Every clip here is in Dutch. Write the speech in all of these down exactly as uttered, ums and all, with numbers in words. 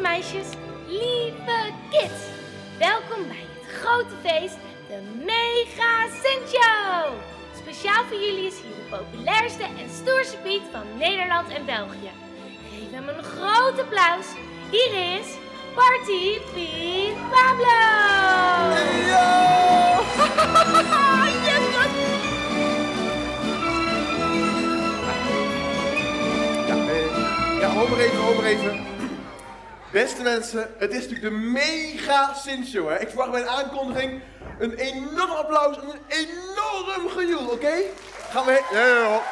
meisjes, lieve kids. Welkom bij het grote feest, de Mega Sint Show. Speciaal voor jullie is hier de populairste en stoerste Piet van Nederland en België. Geef hem een groot applaus. Hier is Party Piet Pablo. Yo! Yes, man! Ja, eh, ja, ho maar even, ho maar even. Beste mensen, het is natuurlijk de Mega Sint Show, hè. Ik verwacht bij een aankondiging een enorm applaus en een enorm gejoel, oké? Okay? Gaan we heen. Ja, ja, ja.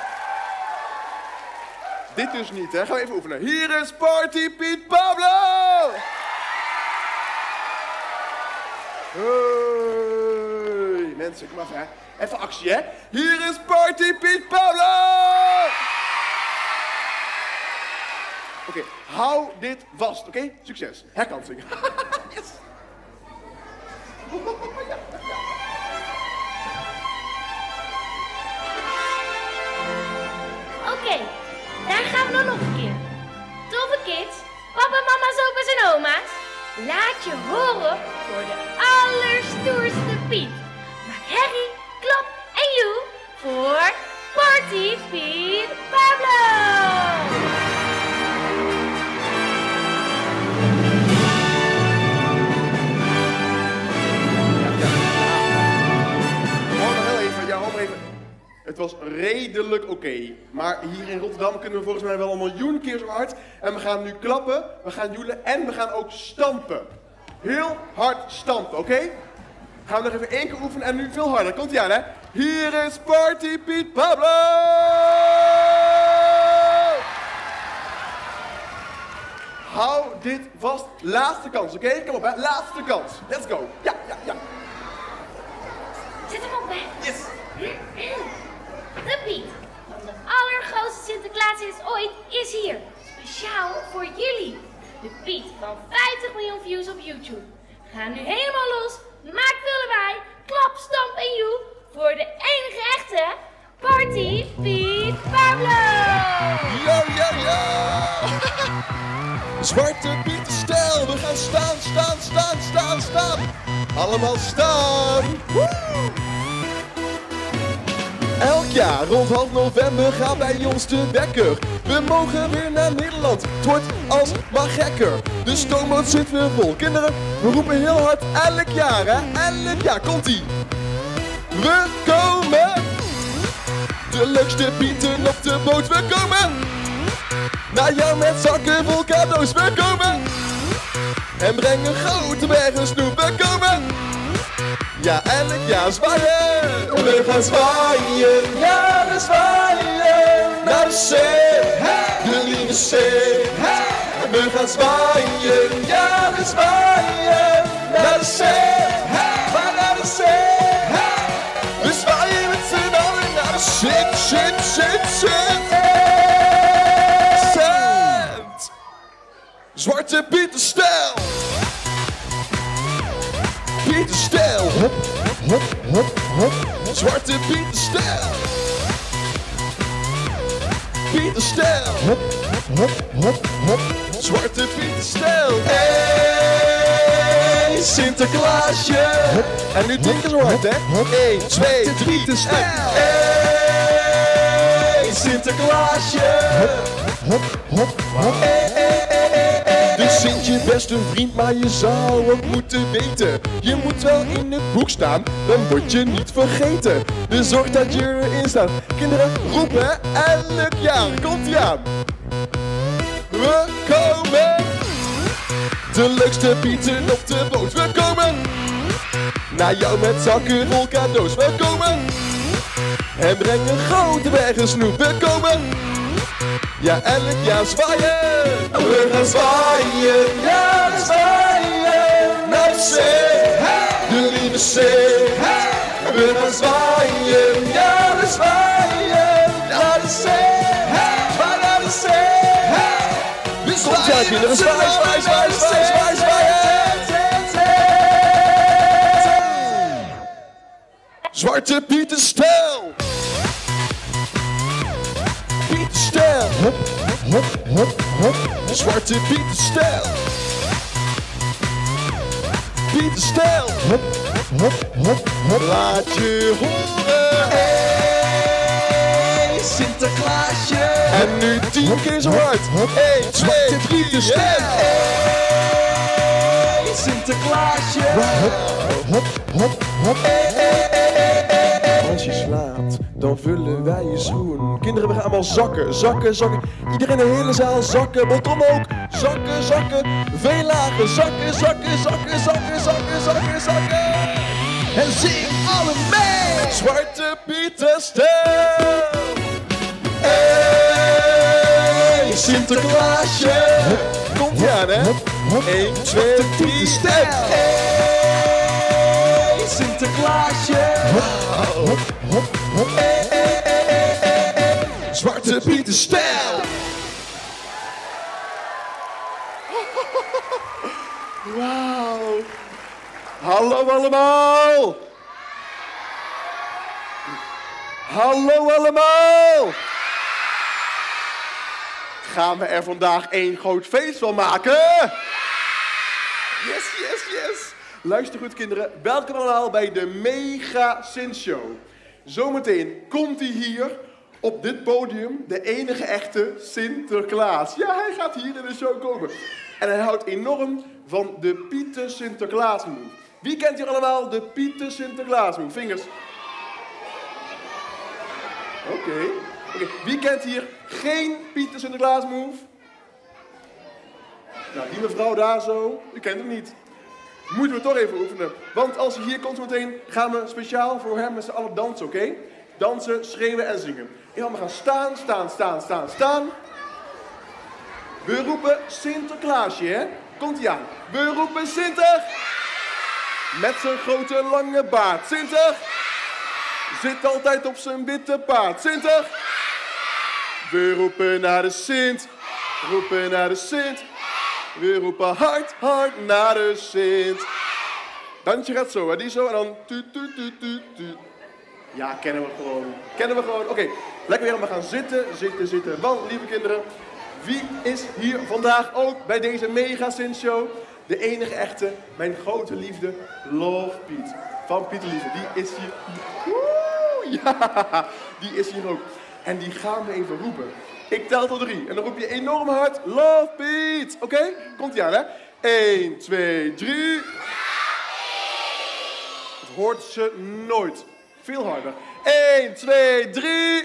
Dit dus niet, hè. Gaan we even oefenen. Hier is Party Piet Pablo! Hey, mensen, kom even, hè. Even actie, hè. Hier is Party Piet Pablo! Oké, okay, hou dit vast, oké? Okay? Succes. Herkansing. Yes! Oké, okay, daar gaan we dan nog een keer. Toffe kids, papa, mama's, opa's en oma's. Laat je horen voor de allerstoerste Piet. Maak herrie, klap en joe voor Party Piet Pablo. Het was redelijk oké, okay. Maar hier in Rotterdam kunnen we volgens mij wel een miljoen keer zo hard. En we gaan nu klappen, we gaan joelen en we gaan ook stampen. Heel hard stampen, oké? Okay? Gaan we nog even één keer oefenen en nu veel harder. Komt ie aan, hè? Hier is Party Piet Pablo! Hou dit vast. Laatste kans, oké? Okay? Kom op, hè? Laatste kans. Let's go. Ja, ja, ja. Zet hem op, hè? Yes. De Piet van de allergrootste Sinterklaas is ooit is hier. Speciaal voor jullie. De Piet van vijftig miljoen views op YouTube. Ga nu helemaal los. Maak veel erbij. Klap, stamp en joe. Voor de enige echte Party Piet Pablo. Yo, yo, yo. Zwarte Piet stijl. We gaan staan, staan, staan, staan, staan. Allemaal staan. Woe! Elk jaar rond half november gaat bij ons de wekker. We mogen weer naar Nederland, het wordt alsmaar gekker. De stoomboot zit weer vol. Kinderen, we roepen heel hard elk jaar, hè? Elk jaar, komt-ie. We komen. De leukste Pieten op de boot, we komen. Naar jou met zakken vol cadeaus, we komen. En brengen grote bergen snoep, we komen. Ja, elk jaar zwaaien. We gaan zwaaien, ja, we zwaaien. Naar de zee, de lieve zee. We gaan zwaaien, ja, we zwaaien. Naar de zee, maar naar de zee. We zwaaien met z'n allen naar de zee, zee, zee, zee. Zend. Zwarte Pietenstijl. Pietenstijl, hop, hop, hop, hop. Zwarte Pietenstijl. Pietenstijl, hop, hop, hop, hop. Zwarte Pietenstijl. Hey, Sinterklaasje. Hop. En nu denken zo hard, hè? één, twee, drie, Pietenstijl. Hey, Sinterklaasje. Hop, hop, hop, hop. Hey, hey, hey, hey, hey. Dus Sint je best een vriend, maar je zou ook moeten weten. Je moet wel in het boek staan, dan word je niet vergeten. Dus zorg dat je erin staat. Kinderen, roepen elk jaar. Komt-ie aan. We komen. De leukste Pieten op de boot. We komen. Naar jou met zakken vol cadeaus. We komen. En brengen grote bergen snoep. We komen. Ja, elk jaar zwaaien. We gaan zwaaien, ja, we zwaaien. Naar de zee, de lieve zee. We gaan zwaaien, ja, we zwaaien. Naar de zee, maar naar de zee. We zwaaien, we zwaaien, zwaaien, zwaaien, zwaaien, zwaaien, zwaaien. Zwarte Pietenstijl. Pietenstijl. Hop, hop, hop, hop. Zwarte Pietenstijl. Pieter stijl. Hop, hop, hop, hop. Laat je horen. Hey, Sinterklaasje. En nu tien keer zo hard. één, twee, drie, Pieter stijl. Hey, Sinterklaasje. Hop, hop, hop, hop. Als je slaapt, dan vullen wij je schoen. Kinderen, we gaan allemaal zakken, zakken, zakken. Iedereen in de hele zaal zakken, Bottom ook. Zakken, zakken, veel lager. Zakken, zakken, zakken, zakken, zakken, zakken, zakken. En zing alle mee! Zwarte Pieter stijl. Hey, Sinterklaasje. Komt ie aan, hè? één, twee, drie, stijl. Hey, Sinterklaasje. Hop, hop, hop. Zwarte Pieter stijl. Wauw. Hallo allemaal. Hallo allemaal. Gaan we er vandaag één groot feest van maken? Yes, yes, yes. Luister goed kinderen, welkom allemaal bij de Mega Sint Show. Zometeen komt hij hier op dit podium, de enige echte Sinterklaas. Ja, hij gaat hier in de show komen. En hij houdt enorm van de Pieter Sinterklaas move. Wie kent hier allemaal de Pieter Sinterklaas move? Vingers. Oké. Okay. Okay. Wie kent hier geen Pieter Sinterklaas move? Nou, die mevrouw daar zo, u kent hem niet. Moeten we toch even oefenen. Want als hij hier komt meteen, gaan we speciaal voor hem met z'n allen dansen, oké? Okay? Dansen, schreeuwen en zingen. En dan we gaan staan, staan, staan, staan, staan. We roepen Sinterklaasje, hè? Komt hij aan. We roepen Sinter. Met zijn grote lange baard. Sinter. Zit altijd op zijn witte paard. Sinter. We roepen naar de Sint. Roepen naar de Sint. We roepen hard, hard naar de Sint. Dansje gaat zo, hè? Die zo en dan tu, tu, tu, tu, tu. Ja, kennen we gewoon. Kennen we gewoon. Oké, okay. Lekker weer. We gaan zitten, zitten, zitten. Want, lieve kinderen, wie is hier vandaag ook bij deze Mega Sint Show? De enige echte, mijn grote liefde, Love Piet. Van Pieter Lieve. Die is hier. Woe, ja, die is hier ook. En die gaan we even roepen. Ik tel tot drie. En dan roep je enorm hard, Love Piet. Oké? Okay? Komt-ie aan, hè? één, twee, drie. Het hoort ze nooit. Veel harder. één, twee, drie.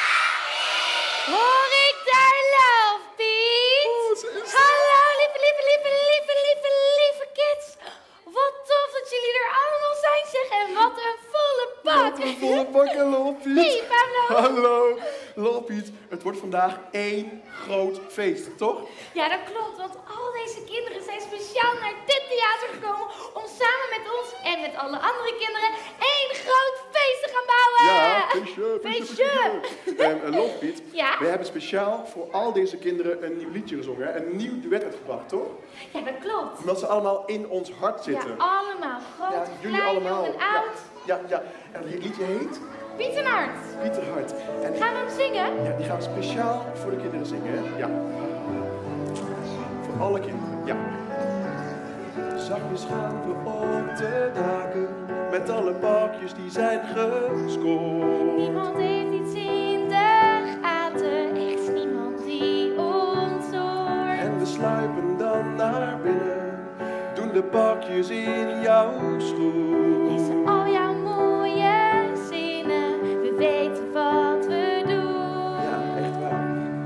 Hoor ik daar Love Piet? Oh, ze is... Hallo, lieve, lieve, lieve, lieve, lieve, lieve kids. Wat tof dat jullie er allemaal zijn, zeg. En wat een volle bak. Wat een volle bak, en Love Piet. Hey, hallo. Hallo. Love Piet, het wordt vandaag één groot feest, toch? Ja, dat klopt, want al deze kinderen zijn speciaal naar dit theater gekomen om samen met ons en met alle andere kinderen één groot feest te gaan bouwen. Ja, feestje, feestje, feestje. En uh, Love Piet, ja? we hebben speciaal voor al deze kinderen een nieuw liedje gezongen, hè? Een nieuw duet uitgebracht, toch? Ja, dat klopt. Omdat ze allemaal in ons hart zitten. Ja, allemaal. Groot, ja, jullie klein, allemaal. jong en oud. Ja, ja, ja. En het liedje heet? Pieterhart. Pieterhart. En gaan we hem zingen? Ja, die gaan we speciaal voor de kinderen zingen, hè? Ja. Voor alle kinderen, ja. Zachtjes gaan we op de daken met alle pakjes die zijn gescoord. Niemand heeft iets in de gaten, echt niemand die ons hoort. En we sluipen dan naar binnen, doen de pakjes in jouw schoen. Lezen al jouw mooie zinnen, we weten wat we doen. Ja, echt waar.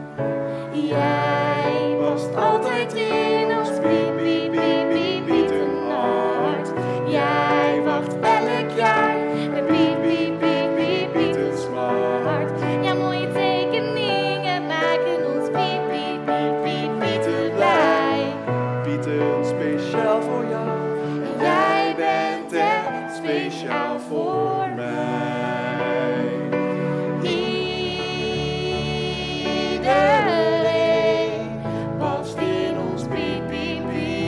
Jij past altijd in ons piep, piep, piep, piep, Pieterhart. Jij wacht elk jaar met piep, piep, piep, piep, Pietersmart. Ja, mooie tekeningen maken ons piep, piep, piep, piep, Pieter blij. Pieter, speciaal voor jou. En jij bent echt speciaal voor mij. Iedereen past in ons piep, piep,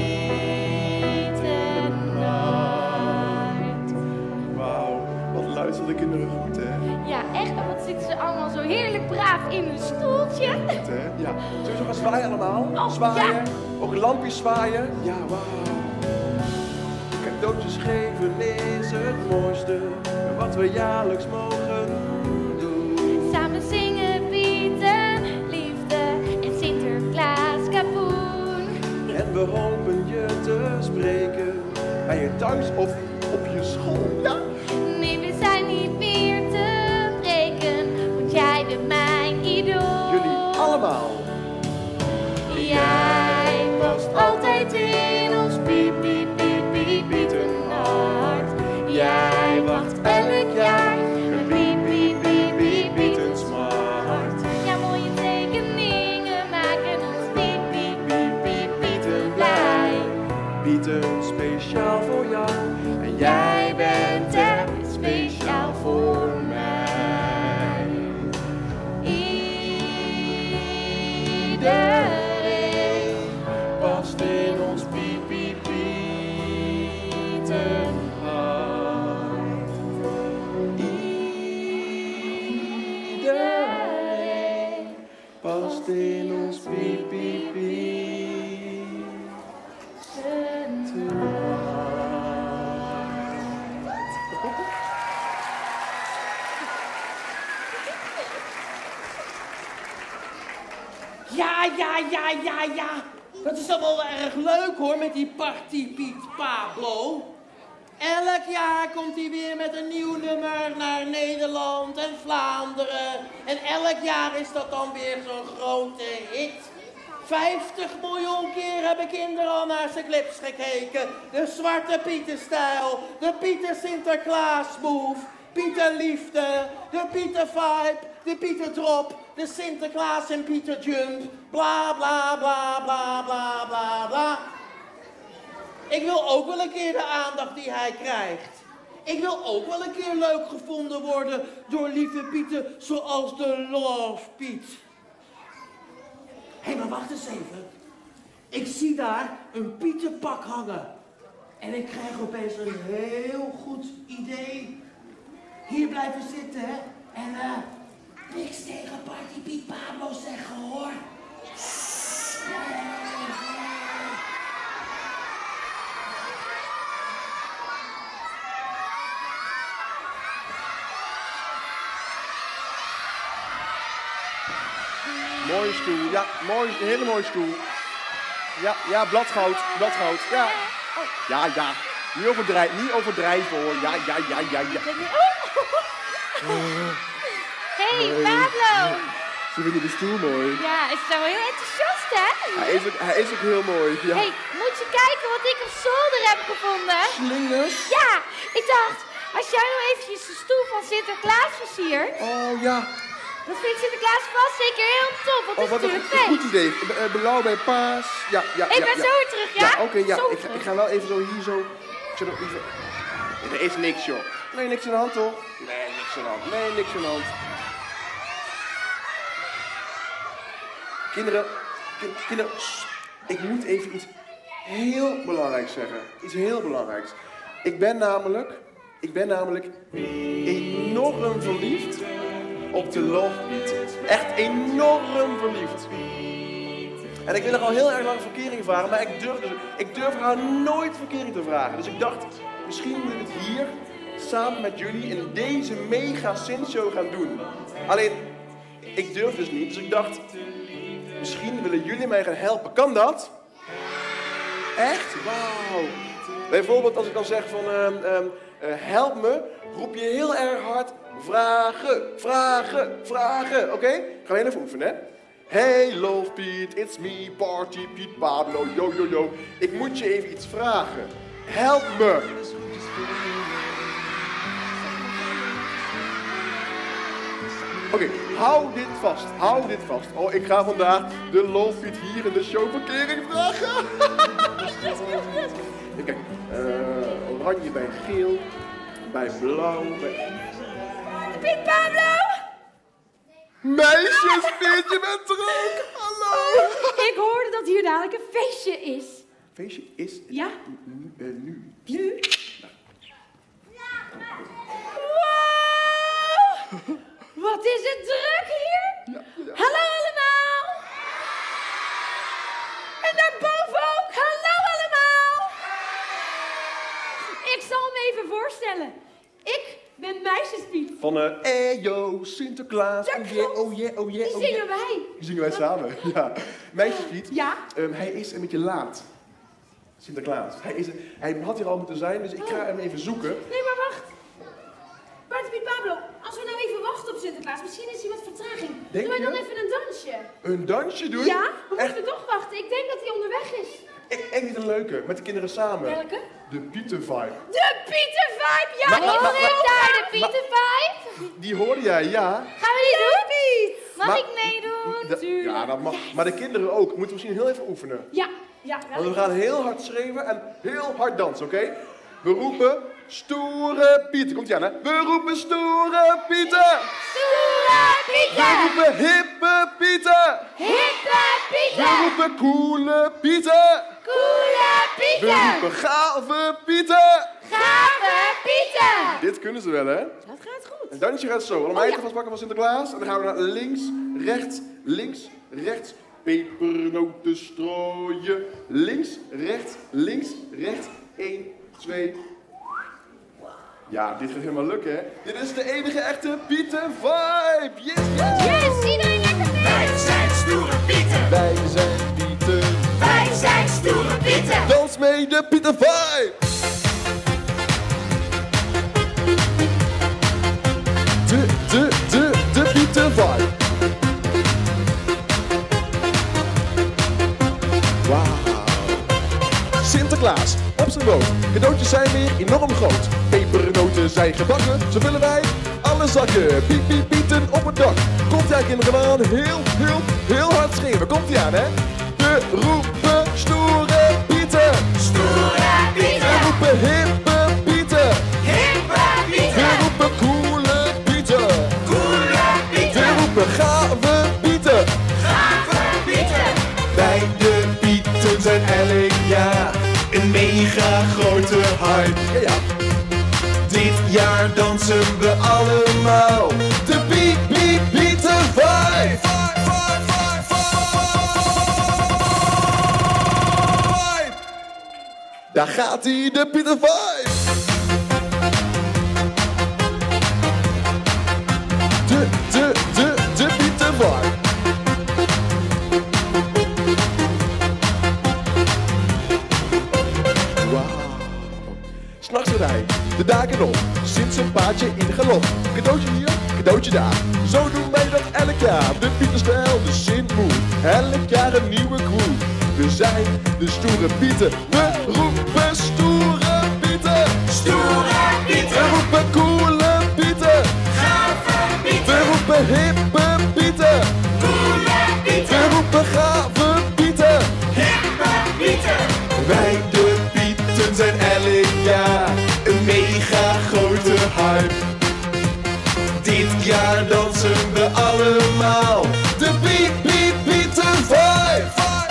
Pieterhart. Wauw, wat luisteren de kinderen goed, hè? Ja, echt. En wat zitten ze allemaal zo heerlijk braaf in hun stoeltje. Goed, hè? Ja. Zullen we zo gaan zwaaien allemaal? Oh, zwaaien. ja. Ook lampjes zwaaien. Ja, wauw. Kijk, cadeautjes geven is het mooiste wat we jaarlijks mogen doen. Samen zingen Piet en liefde en Sinterklaas kapoen. En we hopen je te spreken bij je thuis of op je school. Ja? Nee, we zijn niet meer te breken, want jij bent mijn idool. Jullie allemaal. Jij past altijd in ons piep, piep, piep, piep, Pietenhart. Jij wacht elk jaar een piep, piep, piep, piep, Pietensmart. Ja, mooie tekeningen maken ons piep, piep, piep, piep, Pieten blij. Pieten speciaal voor jou en jij bent er speciaal voor mij. Iedereen past in ons piep, piep, Pietenhart. Iedereen past in ons piep, piep, Ja, ja, ja, ja, ja. Dat is allemaal wel erg leuk hoor, met die Party Piet Pablo. Elk jaar komt hij weer met een nieuw nummer naar Nederland en Vlaanderen. En elk jaar is dat dan weer zo'n grote hit. vijftig miljoen keer hebben kinderen al naar zijn clips gekeken. De Zwarte Pieter-stijl, de Pieter Sinterklaas move, Pieter Liefde, de Pieter Vibe, de Pieter Drop, de Sinterklaas en Pieter Jump, bla bla bla bla bla bla bla. Ik wil ook wel een keer de aandacht die hij krijgt. Ik wil ook wel een keer leuk gevonden worden door lieve Pieten zoals de Love Piet. Hé, maar wacht eens even. Ik zie daar een Pieterpak hangen. En ik krijg opeens een heel goed idee. Hier blijven zitten, hè. En eh, uh, niks tegen Party Piet Pablo zeggen, hoor. Mooie stoel, ja, mooi, een hele mooie stoel. Ja, ja, bladgoud, bladgoud, ja. Ja, ja, niet overdrijven, niet overdrijven hoor, ja, ja, ja, ja, ja. Hey, Pablo! Ze vinden de stoel mooi. Ja, is zo heel enthousiast, hè? Hij is ook, hij is ook heel mooi, ja. Hey, moet je kijken wat ik op zolder heb gevonden? Slingers? Ja, ik dacht, als jij nou eventjes de stoel van Sinterklaas versiert... Oh, ja. Dat vindt Sinterklaas vast zeker heel tof, want het Oh, is wat een natuurlijk goed feest. idee. B- Blauw bij paas. Ja, ja, Ik ja, ben ja. zo weer terug, ja? Ja, oké, ja. Zo Ik ga, terug. ik ga wel even zo hier zo... Ik zet ook even... Nee, er is niks, joh. Nee, niks aan de hand, toch? Nee, niks aan de hand. Nee, niks aan de hand. Kinderen, kind, kinderen, shh. Ik moet even iets heel belangrijks zeggen. Iets heel belangrijks. Ik ben namelijk, ik ben namelijk enorm verliefd op de Love Piet. Echt enorm verliefd. En ik wil er al heel erg lang verkering vragen, maar ik durf, dus, ik durf haar nooit verkering te vragen. Dus ik dacht, misschien moet ik het hier samen met jullie in deze mega Sint-show gaan doen. Alleen, ik durf dus niet, dus ik dacht, misschien willen jullie mij gaan helpen. Kan dat? Echt? Wauw. Bijvoorbeeld als ik dan zeg van, uh, uh, uh, help me, roep je heel erg hard, vragen, vragen, vragen. Oké? Okay? Gaan we heel even oefenen, hè? Hey Love Piet, it's me, Party Piet Pablo, yo yo yo. Ik moet je even iets vragen. Help me. Oké, okay, hou dit vast, hou dit vast. Oh, ik ga vandaag de Love Piet hier in de show verkering vragen. Kijk, uh, oranje bij geel, bij blauw, bij... Piet Pablo! Meisjes, Piet, je bent er ook! Hallo! Ik hoorde dat hier dadelijk een feestje is. Feestje is... Ja? Nu? Uh, nu. Nu? Wow! Wat is het druk hier? Ja, ja. Hallo allemaal! En daarboven ook, hallo allemaal! ik zal me even voorstellen. Ik ben Meisjespiet. Van uh, Eyo, Sinterklaas, Ja, oh yeah, oh yeah, oh yeah, Die oh yeah. zingen wij. Die zingen wij samen, ja. Meisjespiet, Ja? um, hij is een beetje laat. Sinterklaas. Hij, is, hij had hier al moeten zijn, dus ik ga hem even zoeken. Nee, maar wacht. Buiten Piet Pablo, als we nou even wachten op Sinterklaas, misschien is hij wat vertraging. Denk Doen wij dan je? even een dansje? Een dansje doen? Ja, we Echt? moeten toch wachten. Ik denk dat hij onderweg is. Ik, echt niet een leuke, met de kinderen samen. Welke? De Pieter-vibe. De Pieter-vibe! Ja, Maar- ik maar- zit maar- daar, de Pieter-vibe. Die hoorde jij, ja. Gaan we die doen? Piet? Mag Maar- ik meedoen? Da- ja, dat mag. Maar de kinderen ook. Moeten we misschien heel even oefenen. Ja, ja. Want we gaan heel hard schreeuwen en heel hard dansen, oké? We roepen stoere Pieter. Komt ie aan, hè? We roepen stoere Pieter. Stoere We Pieter! roepen hippe Pieter. Hippe We Pieter! roepen coole Pieter. Coole We Pieter! roepen gave Pieter. Gave Pieter! Dit kunnen ze wel, hè? Dat gaat goed. Het dansje gaat zo. Allemaal oh, vastpakken van Sinterklaas. En dan gaan we naar links, rechts, links, rechts. Pepernoten strooien. Links, rechts, links, rechts. één, twee. Ja, dit gaat helemaal lukken, hè? Dit is de enige echte Pieter-vibe. Yes, yes! Yes, iedereen lekker mee! Wij zijn stoere Pieten. Wij zijn Pieter. Wij zijn stoere Pieten. Dans mee de Pieter-vibe. De, de, de, de Pieter-vibe. Wauw. Sinterklaas op zijn boot. Cadeautjes zijn weer enorm groot. Pepernoten zijn gebakken, zo willen wij alle zakken. Piep, piep, pieten op het dak. Komt jij kinderen aan, heel, heel, heel hard schreeuwen. Komt ie aan, hè? We roepen stoere Pieter. Stoere We Pieten. roepen hippe Pieter. Hippe We Pieten. roepen coole Pieter. Coole We Pieten. roepen gave Pieter. Gave Pieten. Wij de Pieten zijn elk jaar een mega grote hype. Ja, ja. Dit jaar dansen we allemaal de Piet, Piet, Pieter vibe. Daar gaat hij, de Pieter vibe. De, de, de, de Pieter vibe. S'nachts rijdt hij de daken op, zit zijn paardje in galop. Cadeautje hier, cadeautje daar. Zo doen wij dat elk jaar. De Pieterstijl, de Sint-Moe. Elk jaar een nieuwe crew. We zijn de stoere Pieten. We roepen stoere Pieten. Stoere We Pieten. roepen coole Pieten. Gave We Pieten. roepen hippe Pieten. Coole We Pieten. roepen gave Pieten. Hippe Pieten. Wij de Pieten zijn elk jaar een mega grote hype. Dit jaar dansen we allemaal de Piet, Piet, Pieter vibe.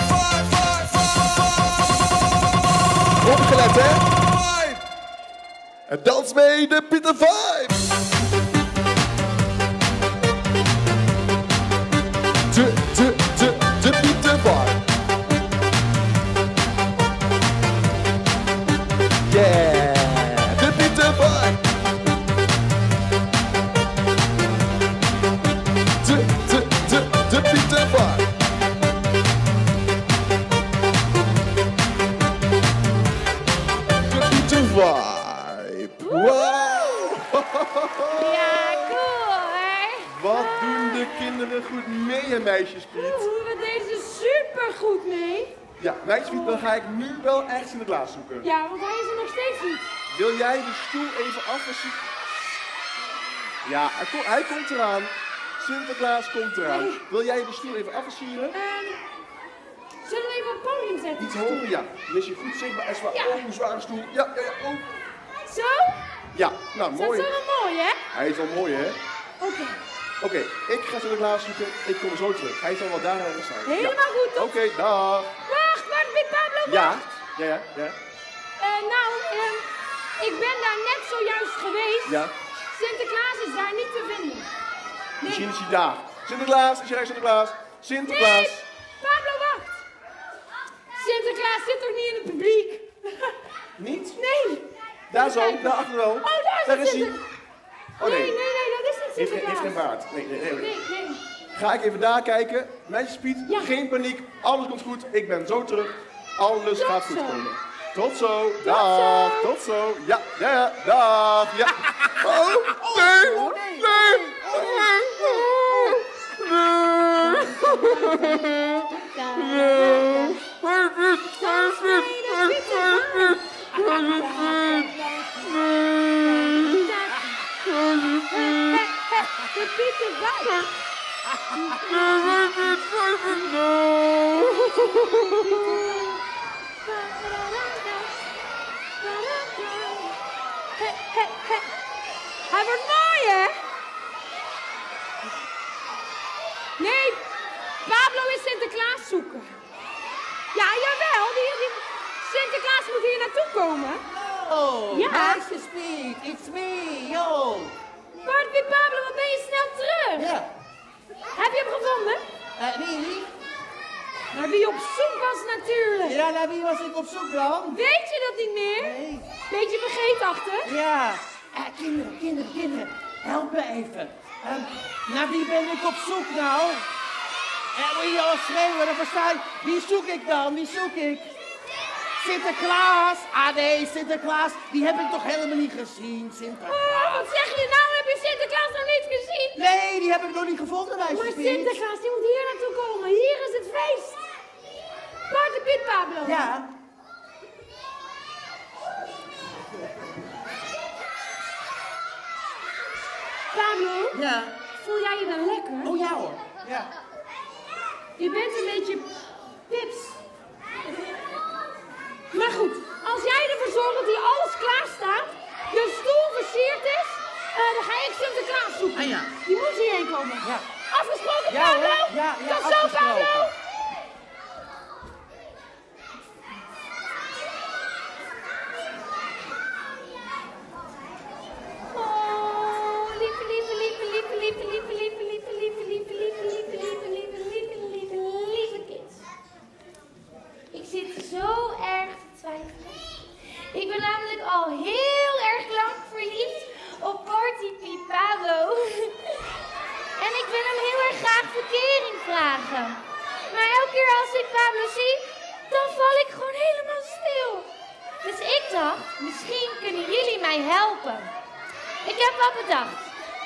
Opgelet, hè? En dans mee de Pieter vibe. De, de, de, de Pieter vibe. Yeah, de Pieter vibe. De, de, de, de Pieter vibe. De Pieter vibe. Wow. Ja, cool, hè? Wat doen de kinderen goed mee, hè, meisjes, Piet? Oeh, we deden super goed mee. Ja, meisjes, Piet, dan ga ik nu wel echt Sinterklaas zoeken. Ja, want hij is er nog steeds niet. Wil jij de stoel even afversieren? Ja, hij, ko- hij komt eraan. Sinterklaas komt eraan. Wil jij de stoel even afversieren? Ehm, zullen we even op het podium zetten? Iets hoger, ja. Dan is je goed zichtbaar en zwaar. Ja. Oh, een zware stoel. Ja, ja, ja. Oh. Zo? Ja, nou, Dat mooi. is wel mooi, hè? Hij is wel mooi, hè? Oké. Oké, ik ga Sinterklaas zoeken. Ik kom zo terug. Hij zal wel daar ergens zijn. Helemaal goed, Ja. toch? Oké, dag. Wacht, wacht, Piet Pablo, wacht. Ja, ja, ja, ja. Eh, nou, ehm, ik ben daar net zojuist geweest. Ja. Sinterklaas is daar niet te vinden. Misschien is hij daar. Sinterklaas, is jij Sinterklaas? Sinterklaas. Nee, Pablo, wacht. Sinterklaas zit toch niet in het publiek? Niet? Nee. Daar Daar zo, daar achter wel. Oh, daar, Daar is zit hij. het. Oh Nee, nee, nee, nee, dat is niet heeft, geen- heeft Sinterklaas. geen baard. Nee, nee, nee. Nee, nee. Ga ik even daar kijken. Meisjes Piet, Ja. geen paniek. Alles komt goed. Ik ben zo terug. Alles Tot gaat goed zo. komen. Tot zo. zo. Dag. Tot zo. Ja, ja, ja. Dag. Ja. Oh, nee. Oh, nee. Nee. De Piet is buiten. Hij wordt mooi, hè? Nee, Pablo is Sinterklaas zoeken. Ja, jawel, die, die Sinterklaas moet hier naartoe komen. Oh, Ja. meisjes Piet, it's me, yo. Bartje Pablo, wat ben je snel terug? Ja, Heb je hem gevonden? uh, wie, wie? Naar wie op zoek was natuurlijk. Ja, naar wie was ik op zoek dan? Weet je dat niet meer? Nee. Beetje vergeetachtig? Ja, uh, kinderen, kinderen, kinderen, help me even. Um, naar wie ben ik op zoek nou? Uh, moet je al schreeuwen, dan versta ik. Wie zoek ik dan? Wie zoek ik? Sinterklaas. Ah nee, Sinterklaas, die heb ik toch helemaal niet gezien, Oh, Sinterklaas. wat zeg je nou? Heb je Sinterklaas nog niet gezien? Nee, die heb ik nog niet gevonden, Maar meisjes Piet. Sinterklaas, die moet hier naartoe komen. Hier is het feest. Bartje Piet Pablo. Ja. Pablo, Ja. voel jij je dan lekker? Oh ja hoor. Ja. Je bent een beetje pips. Maar goed, als jij ervoor zorgt dat hier alles klaar staat, je stoel versierd is, uh, dan ga ik Sinterklaas zoeken. Ah ja. Die moet hierheen komen. Ja. Afgesproken, Ja, Pablo? hoor. Ja, ja, Tot zo, afgesproken. Pablo? Oh, lieve, lieve, lieve, lieve, lieve, lieve, lieve, lieve, lieve, lieve, lieve, lieve, lieve, lieve, lieve, lieve, lieve kids. Ik zit zo erg te twijfelen. Ik ben namelijk al heel erg lang verliefd op Bartje Piet Pablo. En ik wil hem heel erg graag verkering vragen. Maar elke keer als ik Pablo zie, dan val ik gewoon helemaal stil. Dus ik dacht, misschien kunnen jullie mij helpen. Ik heb wat bedacht.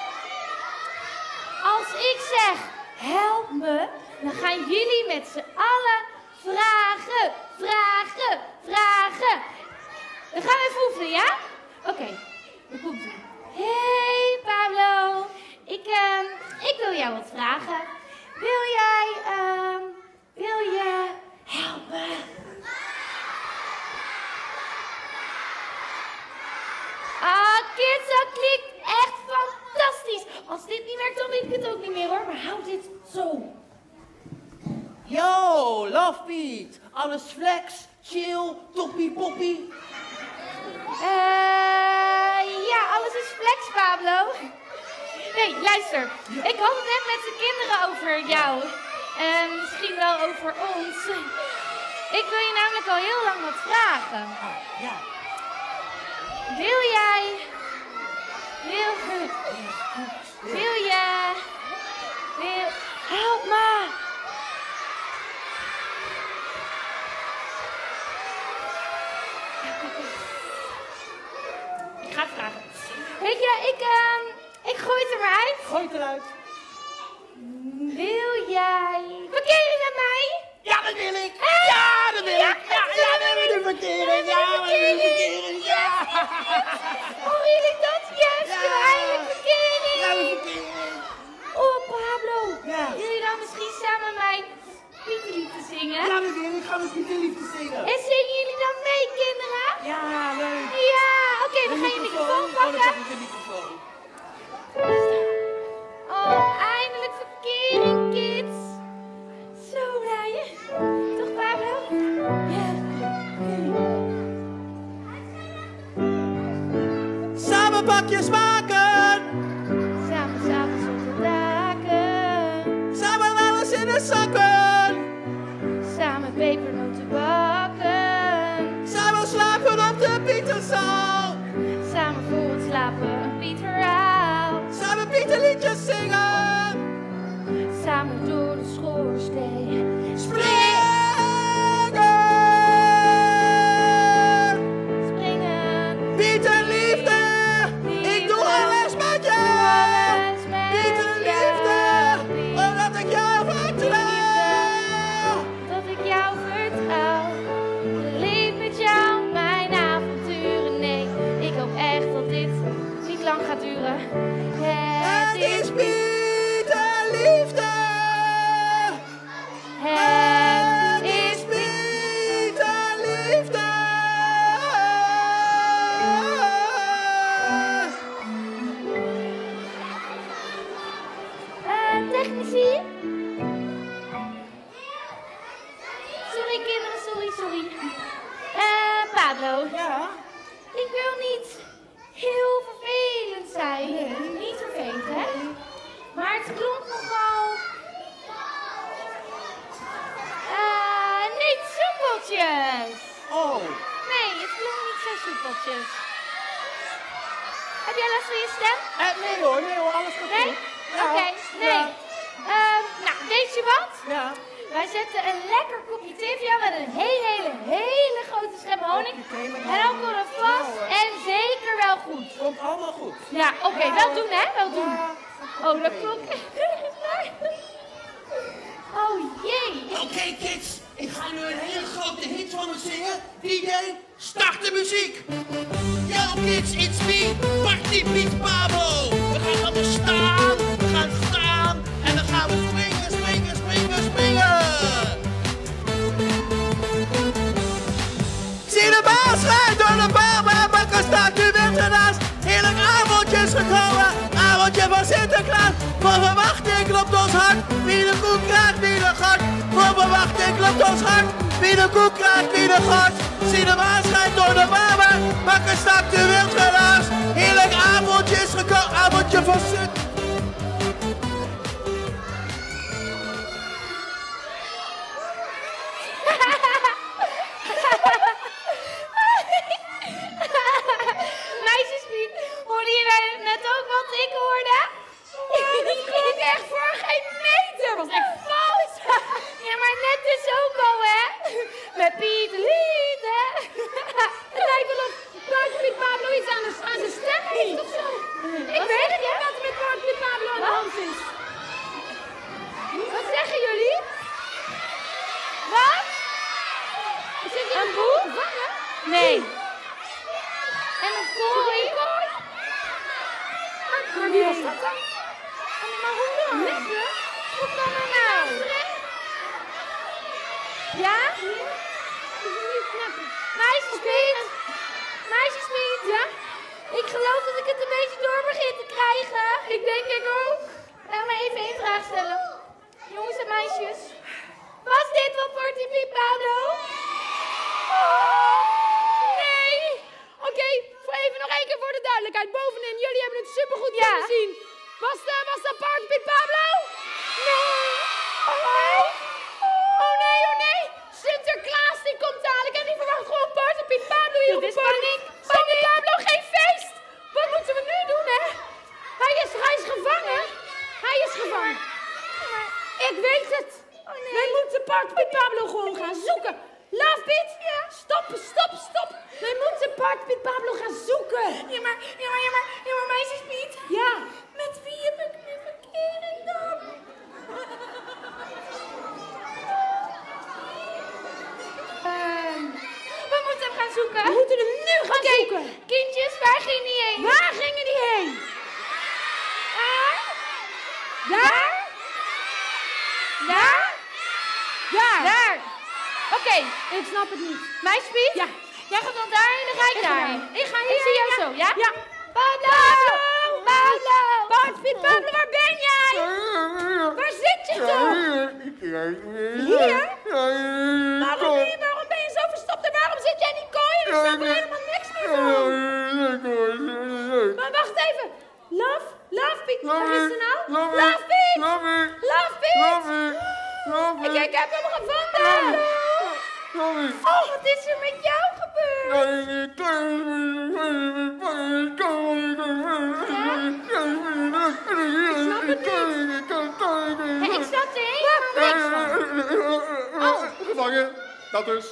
Als ik zeg, help me, dan gaan jullie met z'n allen vragen, vragen, vragen. Dan gaan we even oefenen, ja? Oké, okay, dan komt ie. Hey Pablo, ik, uh, ik wil jou wat vragen. Wil jij, uh, wil je helpen? Ah, kids, dat klinkt echt fantastisch. Als dit niet werkt, dan weet ik het ook niet meer hoor. Maar houd dit zo. Yo, Love Piet. Alles flex, chill, toppie poppie. Eh, ja, alles is flex, Pablo. Nee, luister. Ik had het net met de kinderen over jou. En misschien wel over ons. Ik wil je namelijk al heel lang wat vragen. Ah, ja. Wil jij... Wil... Wil je... Wil... Help me! Ik ga het vragen. Weet je, ik, uh, ik gooi het er maar uit. Gooi het eruit. Wil jij verkering met mij? Ja, dat wil ik. Hey! Ja, dat wil Ja, ik. Ja, ja, we willen de verkering. Ja, we willen de verkering. Ja. Horen jullie dat? Yes, Ja. we hebben eindelijk verkering. Ja, de verkering. Oh, Pablo. Ja. Wil je dan misschien samen mijn Pieterliedje zingen? Ja, dat wil ik. Ik ga met Pieter liefde zingen. En zingen jullie dan mee, kinderen? Ja, leuk. Ja, oké, we gaan je microfoon Oh, dan pakken. pak ik de microfoon. Oh, eindelijk verkering, kids. Zo blij. Toch, Pablo? Ja. Samen pakjes maken. Samen, s'avonds op de daken. Samen alles in de zakken. Samen pepernoten bakken. Samen slapen op de Pieterzaal. liedjes zingen. Samen door de schoorsteen. Springen. Springen. Piet en liefde. Ik doe alles met je. Alles met Piet en jou, liefde. Piet. Omdat ik jou vertrouw. Dat ik jou vertrouw. Beleef met jou mijn avonturen. Nee, ik hoop echt dat dit niet lang gaat duren. Het is Piet en liefde. Het is Piet en liefde. Uh, technici? Sorry kinderen, sorry, sorry. Eh, Pablo. Ja? Ik wil niet heel vervelend zijn. Nee. Niet vervelend, hè? Maar het klonk nogal... Eh, niet soepeltjes. Oh. Nee, het klonk niet zo soepeltjes. Heb jij last van je stem? Eh, nee hoor, nee hoor, alles gaat Nee? goed. Oké, nee. Ja. Ehm, nou, weet je wat? Ja. Wij zetten een lekker kopje thee voor jou met een hele, hele, hele grote schep honing. En dan komt het vast en zeker wel goed. Komt allemaal goed. Ja, oké, wel doen hè, wel doen. Oh, dat klopt. Oh jee. Oké kids, ik ga nu een hele grote hit van me zingen. D J, start de muziek. Yo kids, it's me, Party Piet Pablo. We gaan allemaal staan, we gaan staan en dan gaan we springen, springen, springen, springen. Zie de baas rijdt door de baan, maar bakken staat nu weer ernaast. Heerlijk avondje is gekomen, avondje van Sinterklaas. Vol verwachting klopt ons hart, wie de koek krijgt, wie de gort. Vol verwachting klopt ons hart, wie de koek krijgt, wie de gort. Zie de maan schijnt door de baan, bakken staat nu weer ernaast. Heerlijk avondje is gekomen, avondje van Sinterklaas. Meisjespiet, hoorde je nou net ook wat ik hoorde? Ja, dat klonk echt voor geen meter. Dat was echt vals. Ja, maar net dus ook al, hè? Met Piet Lied, hè? Het lijkt wel of Party Piet Pablo iets aan, de, aan zijn stem heeft of zo. Ik weet het niet wat er met Party Piet Pablo aan de hand is. Wat zeggen jullie? Wat? Zit je Een boek? gevangen? Nee. En een kooi? Maar wie was dat dan? Maar hoe dan? Lekker. Hoe kan dat nou? Ja? Meisjespiet? Meisjespiet? Ja? Ik geloof dat ik het een beetje door begin te krijgen. Ik denk ik ook. Laat me even één vraag stellen. Jongens en meisjes. Was dit wat Party Piet Pablo? Oh, nee. Oké, okay, even nog één keer voor de duidelijkheid. Bovenin, jullie hebben het supergoed Ja. kunnen zien. Was, de, was dat Party Piet Pablo? Nee. Oh, nee. Oh nee, oh nee. Sinterklaas die komt dadelijk en die verwacht gewoon Party Piet Pablo hier op Dit het is podium. paniek, Zonder Pablo geen feest. Wat moeten we nu doen, hè? Hij is, hij is gevangen. Hij is gevangen. Ik weet het. Wij moeten Party Piet Pablo gewoon gaan zoeken. Love Piet, ja. Stop, stop, stop. Wij moeten Party Piet Pablo gaan zoeken. Ja, maar, ja, maar, ja, maar, ja, maar meisjespiet. Ja. Met wie heb ik nu verkering dan? Ehm, We moeten hem gaan zoeken. we moeten hem nu gaan Oké, zoeken. kindjes, waar ging die heen? Waar gingen die heen? Daar? Daar? Daar? Daar. Daar. Oké, Ik snap het niet. meisjespiet. Ja. Jij gaat dan daar en dan ga ik Ik ga daar. daar. Ik ga hier. Ik zie jou zo, ja? Ja. Pablo! Pablo! Party Piet Pablo, waar ben jij? Waar zit je toch? Hier? Waarom, ben je, waarom ben je zo verstopt en waarom zit jij in die kooi en er staat er helemaal niks meer van? Maar wacht even. Love? Love Piet, waar is ze nou? Love Piet! Love Piet! Ik, ik heb hem gevonden! Oh, wat is er met jou gebeurd? Ik snap Dat dus.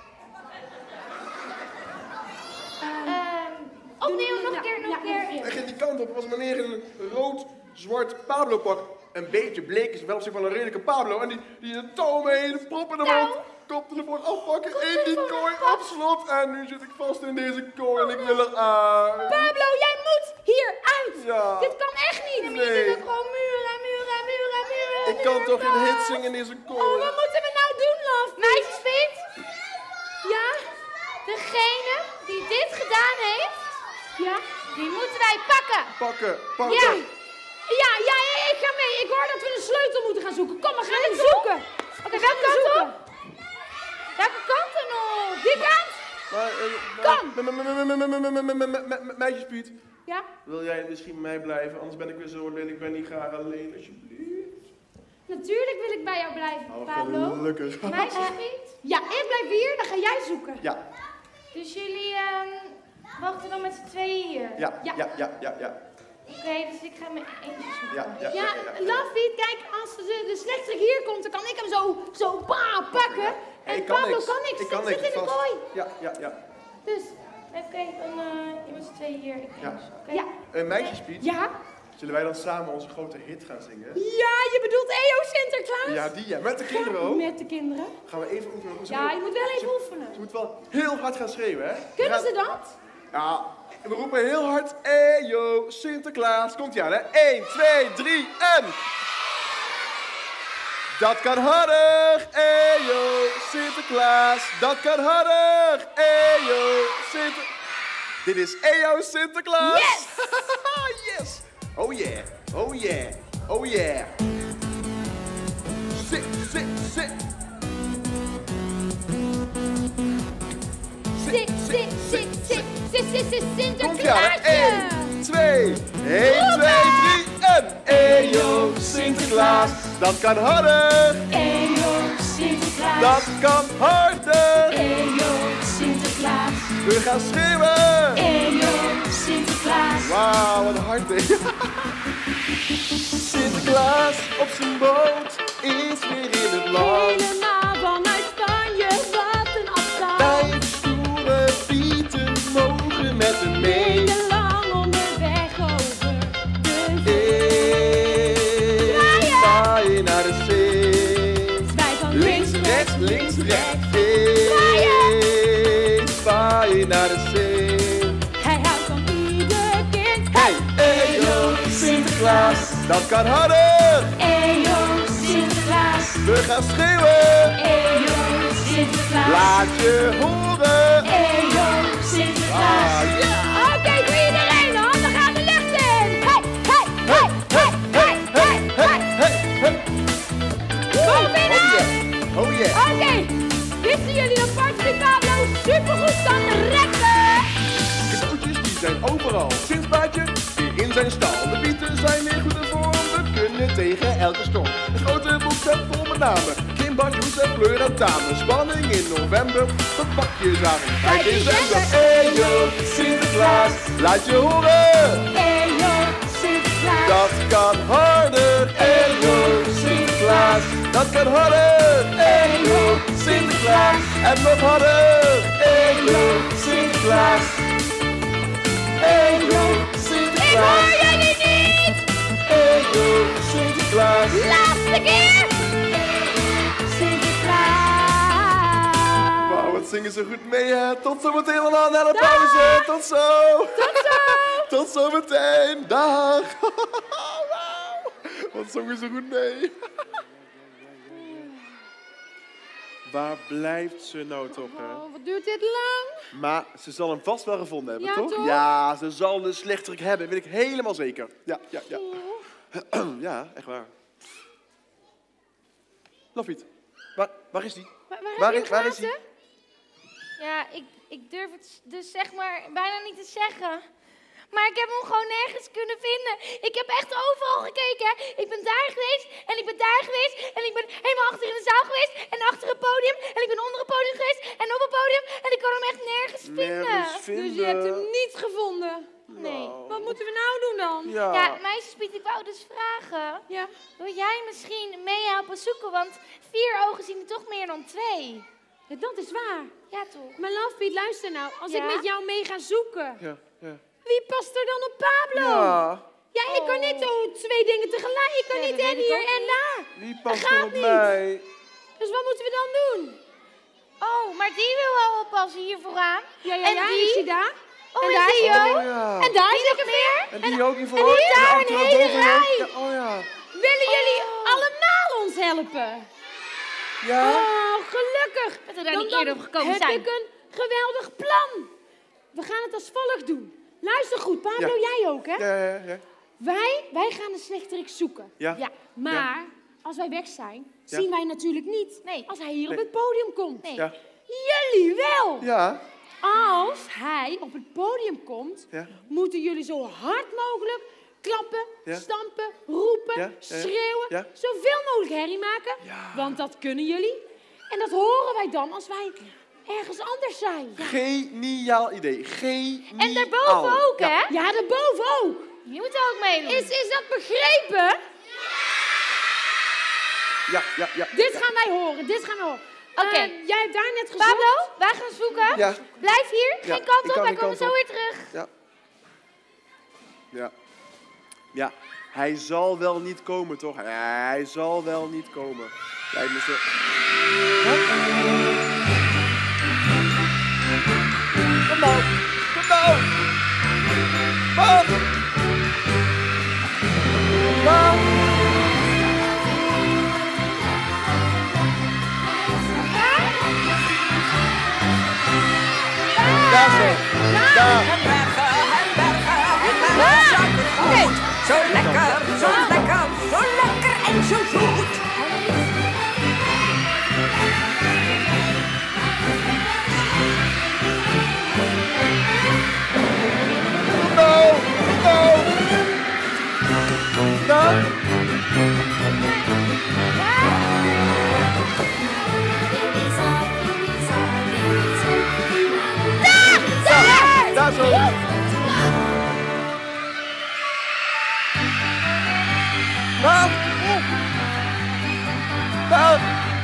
Ehm, opnieuw, nog een keer, nog een keer. En ging die kant op, was een meneer in een rood-zwart Pablo-pak. Een beetje bleek, is wel op zich wel een redelijke Pablo. En die, die een touw mee, de prop in de mond, koptelefoon afpakken, in die kooi, op slot. En nu zit ik vast in deze kooi en ik wil eruit. Pablo, jij moet hieruit! Ja. Dit kan echt niet! Maar je zit ook gewoon muren, muren, muren, muren. Ik kan toch geen hit zingen in deze Oh, kooi? wat moeten we nou doen, love? Meisjes, Piet, Ja? degene die dit gedaan heeft, Ja? die moeten wij pakken. Pakken, pakken. Ja! Ja, ja, ik ga mee. Ik hoor dat we een sleutel moeten gaan zoeken. Kom, we gaan hem zoeken. Oké, welke kant op? Welke kant dan op? Die kant? Maar, eh, Kom. me- me- me- me- me- me- me- me- me- me- me- me- Meisjes Piet, Ja? wil jij misschien met mij blijven? Anders ben ik weer zo alleen. Ik ben niet graag alleen, alsjeblieft. Natuurlijk wil ik bij jou blijven, Oh, Pablo. gelukkig. Meisjes, Piet. Ja, ik blijf hier. Dan ga jij zoeken. Ja, Dus jullie ehm, wachten dan met z'n tweeën hier? ja, ja, Ja. ja, ja, ja. Oké, dus ik ga mijn eentje zoeken. Ja, ja, Ja, ja, ja, ja. Lovey, kijk, als de, de slechterik hier komt, dan kan ik hem zo, zo bah, pakken. En Ik kan Pablo niks. kan niks. Ik kan zit niks. in de vast. kooi. Ja, ja, ja. Dus, oké, dan uh, je met z'n tweeën hier. Ik Ja. eens, oké? Ja. Eh, meisjes Piet, Ja? zullen wij dan samen onze grote hit gaan zingen? Ja, je bedoelt E O Sinterklaas? Ja, die ja. Met de kinderen ook. Met de kinderen. Gaan we even oefenen. Ze Ja, moet- je moet wel even ze- oefenen. Ze moet wel heel hard gaan schreeuwen, hè? Kunnen Gaan- ze dat? Ja, we roepen heel hard. Eyo, Sinterklaas. Komt ie aan, hè? één, twee, drie en... Dat kan harder. Eyo, Sinterklaas. Dat kan harder. Eyo, Sinter... Dit is Eyo, Sinterklaas. Yes! Yes! Oh yeah, oh yeah, oh yeah. Sit, sit, sit. Sit, sit, sit, sit, sit, sit, sit, Komt ie aan, hè? Sinterklaasje! één, twee, één, twee, drie en... Eyo, Sinterklaas. Dat kan harder. Eyo, Sinterklaas. Dat kan harder. Eyo, Sinterklaas. We gaan schreeuwen. Eyo, Sinterklaas. Wauw, wat hard, hè? Sinterklaas op zijn boot is weer in het land. Helemaal vanuit Spanje, wat een afstand. Vijf stoere pieten mogen met hem mee. Lang onderweg over de Hey, zwaaien naar de zee. Wij van Links, rechts, links, rechts. Hey, zwaaien naar de zee. Hij houdt van ieder kind. Hey, Eyo, Sinterklaas, dat kan harder. Eyo, Sinterklaas. We gaan schreeuwen. Eyo, Sinterklaas. Laat je horen. Eyo, Sinterklaas. Ah, yeah. Oké, voor iedereen, handen gaan de lucht in. Hey, hey, hey, hey, hey, hey, hey. Hey, hey. Bovenaan. Oh yeah, oh yeah. Oké, wisten jullie dat Party Pablo supergoed kan rekken? Cadeautjes die zijn overal. Sindspaadje weer in zijn stal. De bieten zijn weer goed in vorm. We kunnen tegen elke storm. Het grote boek staat vol met namen. Kim Badjoes en Fleur en Tamen. Spanning in november. Dat pakjes aan. Kijk december. Eyo, Sinterklaas. Laat je horen. Eyo, Sinterklaas. Dat kan harder. Eyo, Sinterklaas. Dat kan harder. Eyo, Sinterklaas. En nog harder. Eyo, Sinterklaas. Eyo, Ik Sinterklaas. hoor jullie niet! Eyo, Sinterklaas. Laatste keer! Sinterklaas! Wauw, wat zingen ze goed mee, hè? Tot zometeen allemaal na de pauze. Tot zo. Tot zo! Tot zometeen. Dag. Wauw. Wat zongen ze goed mee. Waar blijft ze nou toch, hè? Oh, wat duurt dit lang? Maar ze zal hem vast wel gevonden hebben, Ja, toch? toch? Ja, ze zal een slechterik hebben, weet ik helemaal zeker. Ja, ja, ja. Ja, echt waar. Lofiet, waar, waar is die? Waar, waar, Waar heb is- je waar hem is die? gelaten? Ja, ik, ik durf het dus zeg maar bijna niet te zeggen. Maar ik heb hem gewoon nergens kunnen vinden. Ik heb echt overal gekeken. Hè. Ik ben daar geweest en ik ben daar geweest. En ik ben helemaal achter in de zaal geweest. En achter het podium. En ik ben onder het podium geweest. En op het podium. En ik kan hem echt nergens vinden. Nergens vinden. Dus je hebt hem niet gevonden. Nee. Wat moeten we nou doen dan? Ja. Ja, meisjes Piet, ik wou dus vragen. Ja. Wil jij misschien mee helpen zoeken? Want vier ogen zien er toch meer dan twee. Ja, dat is waar. Ja, toch? Maar Love Piet, luister nou. Als Ja? ik met jou mee ga zoeken, Ja, ja. wie past er dan op Pablo? Ja, Ja, ik kan niet zo twee dingen tegelijk. Ik kan Ja, niet dat en weet ik hier ook en niet. daar. wie past Dat er gaat op niet. mij? Dus wat moeten we dan doen? Oh, maar die wil wel oppassen hier vooraan. Ja, ja, En ja, die? ik zie daar. Oh, en en daar die is Oh ook. ja. En daar is nog meer. En die ook hiervoor? en hier En daar achter een en hele boven ook? rij. Ja, oh ja. Willen jullie Oh. allemaal ons helpen? Ja? Oh, gelukkig. Dat we daar Dan- niet dan eerder op gekomen heb zijn. ik een geweldig plan. We gaan het als volgt doen. Luister goed, Pablo, Ja. jij ook, hè? Ja, ja, ja. Wij, wij gaan de slechterik zoeken. Ja. Maar als wij weg zijn, Ja. zien wij natuurlijk niet Nee. als hij hier Nee. op het podium komt. Nee. Ja. Jullie wel. Ja. Als hij op het podium komt, Ja. moeten jullie zo hard mogelijk klappen, Ja. stampen, roepen, Ja, ja, ja. schreeuwen, Ja. zoveel mogelijk herrie maken. Ja. Want dat kunnen jullie. En dat horen wij dan als wij ergens anders zijn. Geniaal idee. Geniaal. En daarboven ook, Ja. hè? Ja, daarboven ook. Die moeten ook meedoen. Is, is dat begrepen? Ja, ja, ja. Dit gaan wij horen, dit gaan we horen. Oké. Eh, jij hebt daar net gezocht. Pablo, wij gaan zoeken. Ja. Blijf hier. Ja, Geen kant ik op. kan Wij geen komen kant zo op. weer terug. Ja. Ja. Ja. Hij zal wel niet komen, toch? Hij zal wel niet komen. Lijkt me zo. Huh? Kom nou. Kom nou. Wat? Wat? Daar zo. Daar. En bergen, en bergen, en bergen, suikergoed. Zo lekker, zo lekker, zo lekker en zo zoet. No! No! Daar. Daar! Daar zo. Daar. Daar.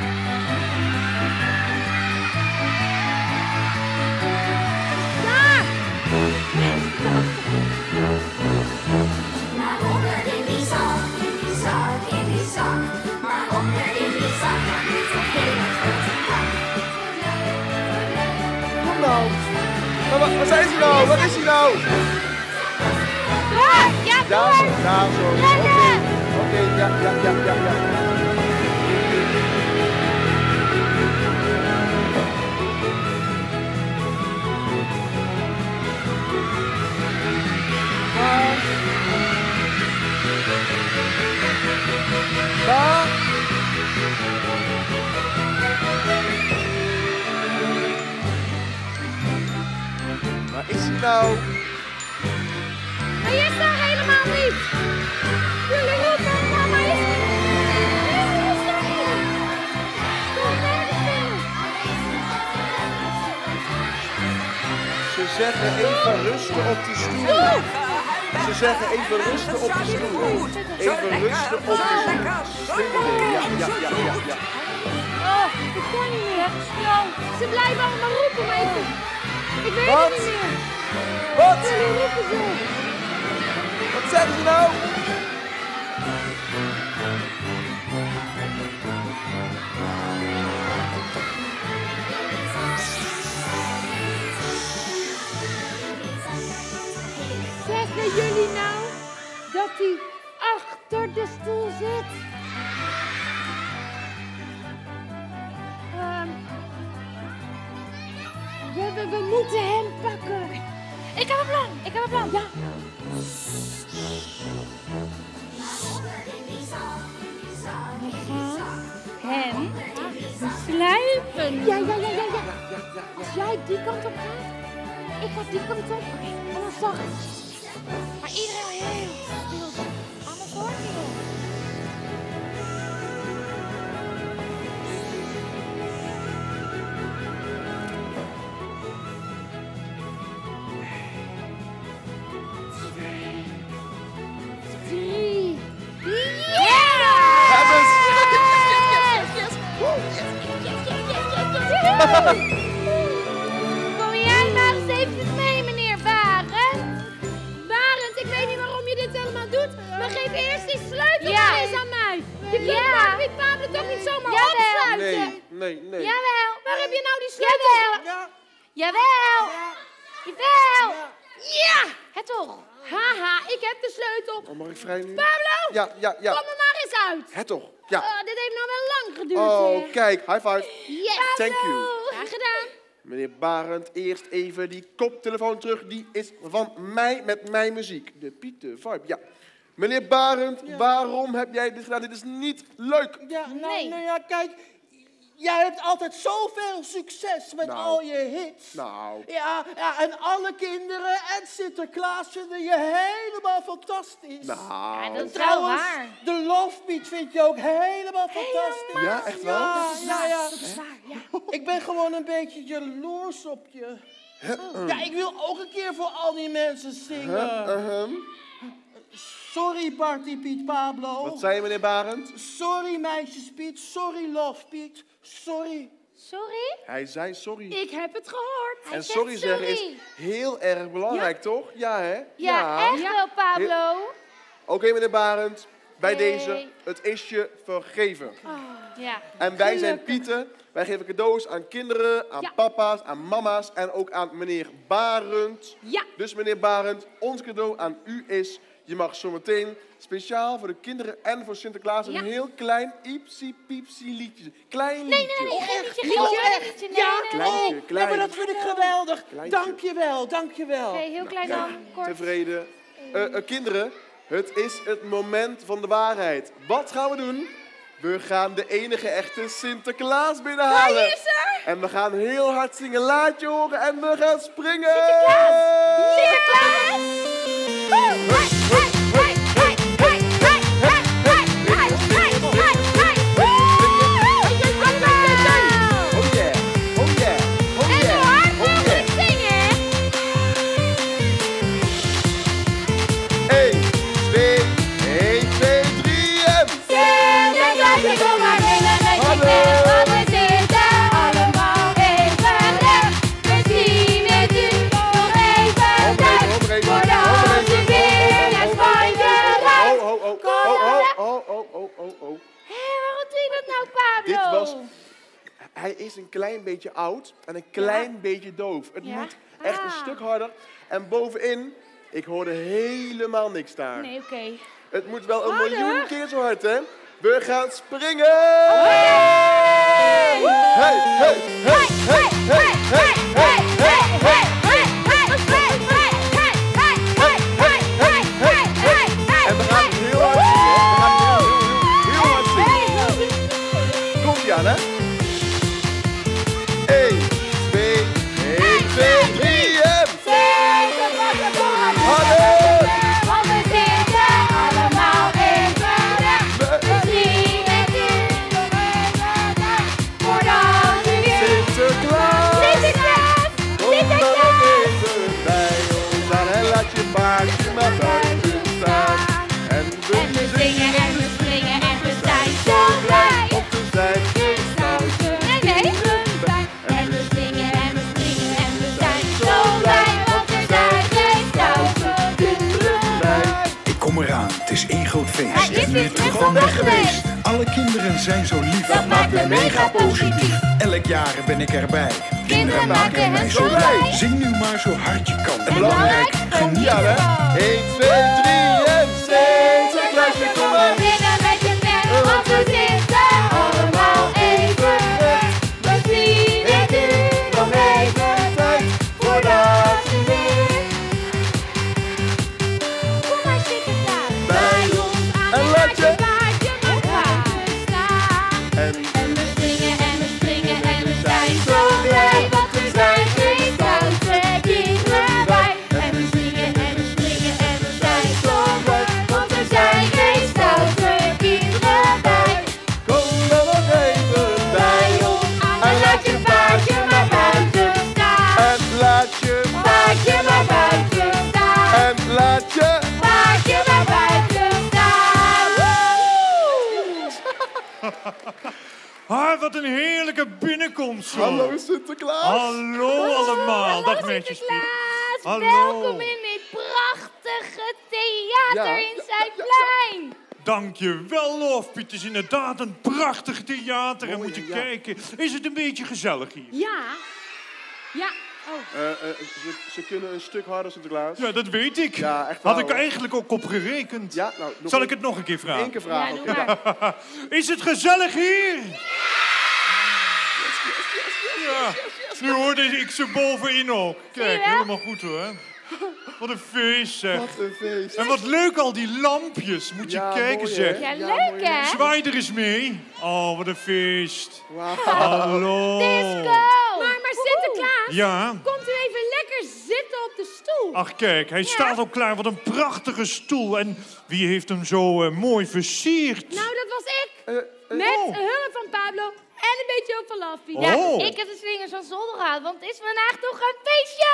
Maar onder in die zak, in die zak, in die zak. Maar onder in die zak, daar moet een hele grote bak. Kom nou. Maar wa- waar zijn ze nou? Waar is hij nou? Ah, ja, Daar zo. door. Daar zo. Oké. Rennen. Oké, ja, ja, ja, ja, ja. Daar. Daar. Waar is hij nou? Hij is daar helemaal niet. Jullie roepen, mama is er niet. Hij is er niet. Ik kon hem nergens vinden. Ze zeggen even rusten op die stoel. Ze zeggen even rusten op de stoel. Even rusten op de stoel. Slim idee. Ja, ja, ja, ja, ja. Oh, ik kon niet meer. Ze blijven allemaal roepen, maar ik, ik weet Wat? het niet meer. Wat? Jullie roepen zo. Wat zeggen ze nou? Zeggen jullie nou dat hij achter de stoel zit? Ehm, we, we, we moeten hem pakken. Ik heb een plan. Ik heb een plan. Ja. We gaan hem besluipen. Ja, ja, ja, ja, ja. Als jij die kant op gaat, ik ga die kant op. En dan zag ik. Maar iedereen heel stil. Anders hoort niemand. Drie. Hebben ze- Je kunt Ja. Zwarte Piet Pablo toch niet zomaar Jawel. opsluiten? Nee, nee, nee. Jawel. Waar heb je nou die sleutel? Jawel. Ja, Jawel. Jawel. ja. Ja. Het toch. Haha, ik heb de sleutel. Oh, mag ik vrij nu? Pablo, Ja, ja, ja. kom er maar eens uit. Het toch? Ja. Oh, dit heeft nou wel lang geduurd, Oh, hè. kijk. High five. Yes. Thank you. Graag gedaan. Meneer Barend, eerst even die koptelefoon terug. Die is van mij met mijn muziek. De Pieter Vibe, ja. Meneer Barend, waarom heb jij dit gedaan? Dit is niet leuk. Ja, nou, Nee. nou ja, kijk. Jij hebt altijd zoveel succes met Nou. al je hits. Nou, Ja, ja, en alle kinderen en Sinterklaas vinden je helemaal fantastisch. Ja, nou. dat is wel Trouwens, waar. de Love Beat vind je ook helemaal fantastisch. Ja, echt wel? Ja, Dat is ja, waar, ja. dat is waar, ja. Ik ben gewoon een beetje jaloers op je. Ja, ik wil ook een keer voor al die mensen zingen. Uh-huh. Sorry, Party Piet Pablo. Wat zei je, meneer Barend? Sorry, meisjes Piet. Sorry, Love Piet. Sorry. Sorry? Hij zei sorry. Ik heb het gehoord. Hij En zegt sorry zeggen is sorry. heel erg belangrijk, toch? Ja, hè? Ja, echt wel, Pablo. Oké, meneer Barend. Bij Hey. deze, het is je vergeven. Ja. En wij zijn Pieten. Wij geven cadeaus aan kinderen, aan Ja. papa's, aan mama's en ook aan meneer Barend. Ja. Dus meneer Barend, ons cadeau aan u is... Je mag zometeen speciaal voor de kinderen en voor Sinterklaas een Ja. heel klein iepsie-piepsie liedje. Klein Nee, liedje. nee, nee, geen liedje, geen Oh, liedje, echt? geen liedje. Nee, Ja, nee, nee. Kleintje, oh, klein. ja, maar dat vind ik geweldig. Kleintje. Dankjewel, dankjewel. Oké, heel klein Kijk, dan, kort. tevreden. Eh, eh, kinderen, het is het moment van de waarheid. Wat gaan we doen? We gaan de enige echte Sinterklaas binnenhalen. Hij is er. En we gaan heel hard zingen, laat je horen en we gaan springen. Sinterklaas! Oh yeah, oh yeah, oh En yeah, hoe hard oh mogelijk yeah. zingen! één, twee, één, twee, drie en... Sinterklaasje, kom maar binnen met je knecht, want we zitten allemaal even recht. We zien met u nog even tijd, voordat u weer naar Spanje rijdt. Oh, oh, oh, oh, oh, oh, oh, oh, oh, oh. Hé, waarom doe je dat nou, Pablo? Dit was... Hij is een klein beetje oud en een klein beetje doof. Het Ja? moet echt een Ah. stuk harder. En bovenin, ik hoorde helemaal niks daar. Nee, oké. Het moet wel een Harder? miljoen keer zo hard, hè? We gaan springen! Oh, Hey, hey, hey, hey, hey, hey, hey, hey, hey, En we gaan heel hard zingen, hè? We gaan heel, heel, heel hard zingen. Komt ie aan, hè? één, twee, één, twee, drie en... Harder! Want we zitten allemaal even recht. We zien met u nog even tijd, voordat u weer... Sinterklaas! Sinterklaas! Kom dan nog even bij ons aan en laat je paardje maar buiten staan. En we En we zingen en we springen en we zijn zo blij. op de zij geen stoute Nee, nee. En we zingen en we springen en we zijn zo blij, want er zijn geen stoute kinderen bij. Ik kom eraan, het is één groot feest. Hij is Ik ben weer weer terug terug van weg van weg geweest. Alle kinderen zijn zo lief. Dat maakt me mega positief. Elk jaar ben ik erbij. Kinderen maken het zo blij. Zing nu maar zo hard je kan. En belangrijk, geniet ja, hè? ervan. één, twee, drie en Sinterklaasje, kom maar. binnen met je knecht, want we zitten allemaal even recht. We zien het u nog even tijd, voordat u weer... Kom maar Sinterklaas, bij ons aan En en laat laat je je paardje maar buiten staan. En En we zingen en we springen en we zijn zo blij, want er zijn geen stoute kinderen bij. En we zingen en we springen en we zijn zo blij, want er zijn geen stoute kinderen bij. kom dan nog even Bij ons aan en laat je paardje maar buiten staan. En laat je, Paardje maar buiten staan. en laat je. Paardje maar buiten staan. Ah, wat een heerlijke binnenkomst zo. Hallo Sinterklaas. Hallo allemaal. Hallo Dag meisjes Piet. Sinterklaas, Hallo. welkom in dit prachtige theater Ja, in ja, Zuidplein. Dank je wel, Lofpiet. Het is inderdaad een prachtig theater. En Mooi, moet je ja. kijken. Is het een beetje gezellig hier? Ja. Ja. Oh. Eh, eh, ze, ze kunnen een stuk harder, Sinterklaas. Ja, dat weet ik. Ja, echt Had waar, ik er hoor. eigenlijk ook op gerekend. Ja, nou, nog Zal één- ik het nog een keer vragen? Eén keer vragen. Ja, oké. doe maar. Is het gezellig hier? Ja, nu hoorde ik ze bovenin ook. Kijk, wel? helemaal goed hoor. Wat een feest zeg. Wat een feest. En wat leuk al die lampjes. Moet je Ja, kijken mooi, zeg. hè? Ja, Ja, leuk mooi, hè? Zwaai er eens mee. Oh, wat een feest. Wauw. Hallo. Disco! Maar, maar Sinterklaas, Ja. komt u even lekker zitten op de stoel. Ach kijk, hij staat al klaar. Wat een prachtige stoel. En wie heeft hem zo eh, mooi versierd? Nou, dat was ik. Eh, eh, Met oh. hulp van Pablo en een beetje hulp van Lofpiet. Ja, Oh. ik heb de slingers van zolder gehaald, want het is vandaag toch een feestje!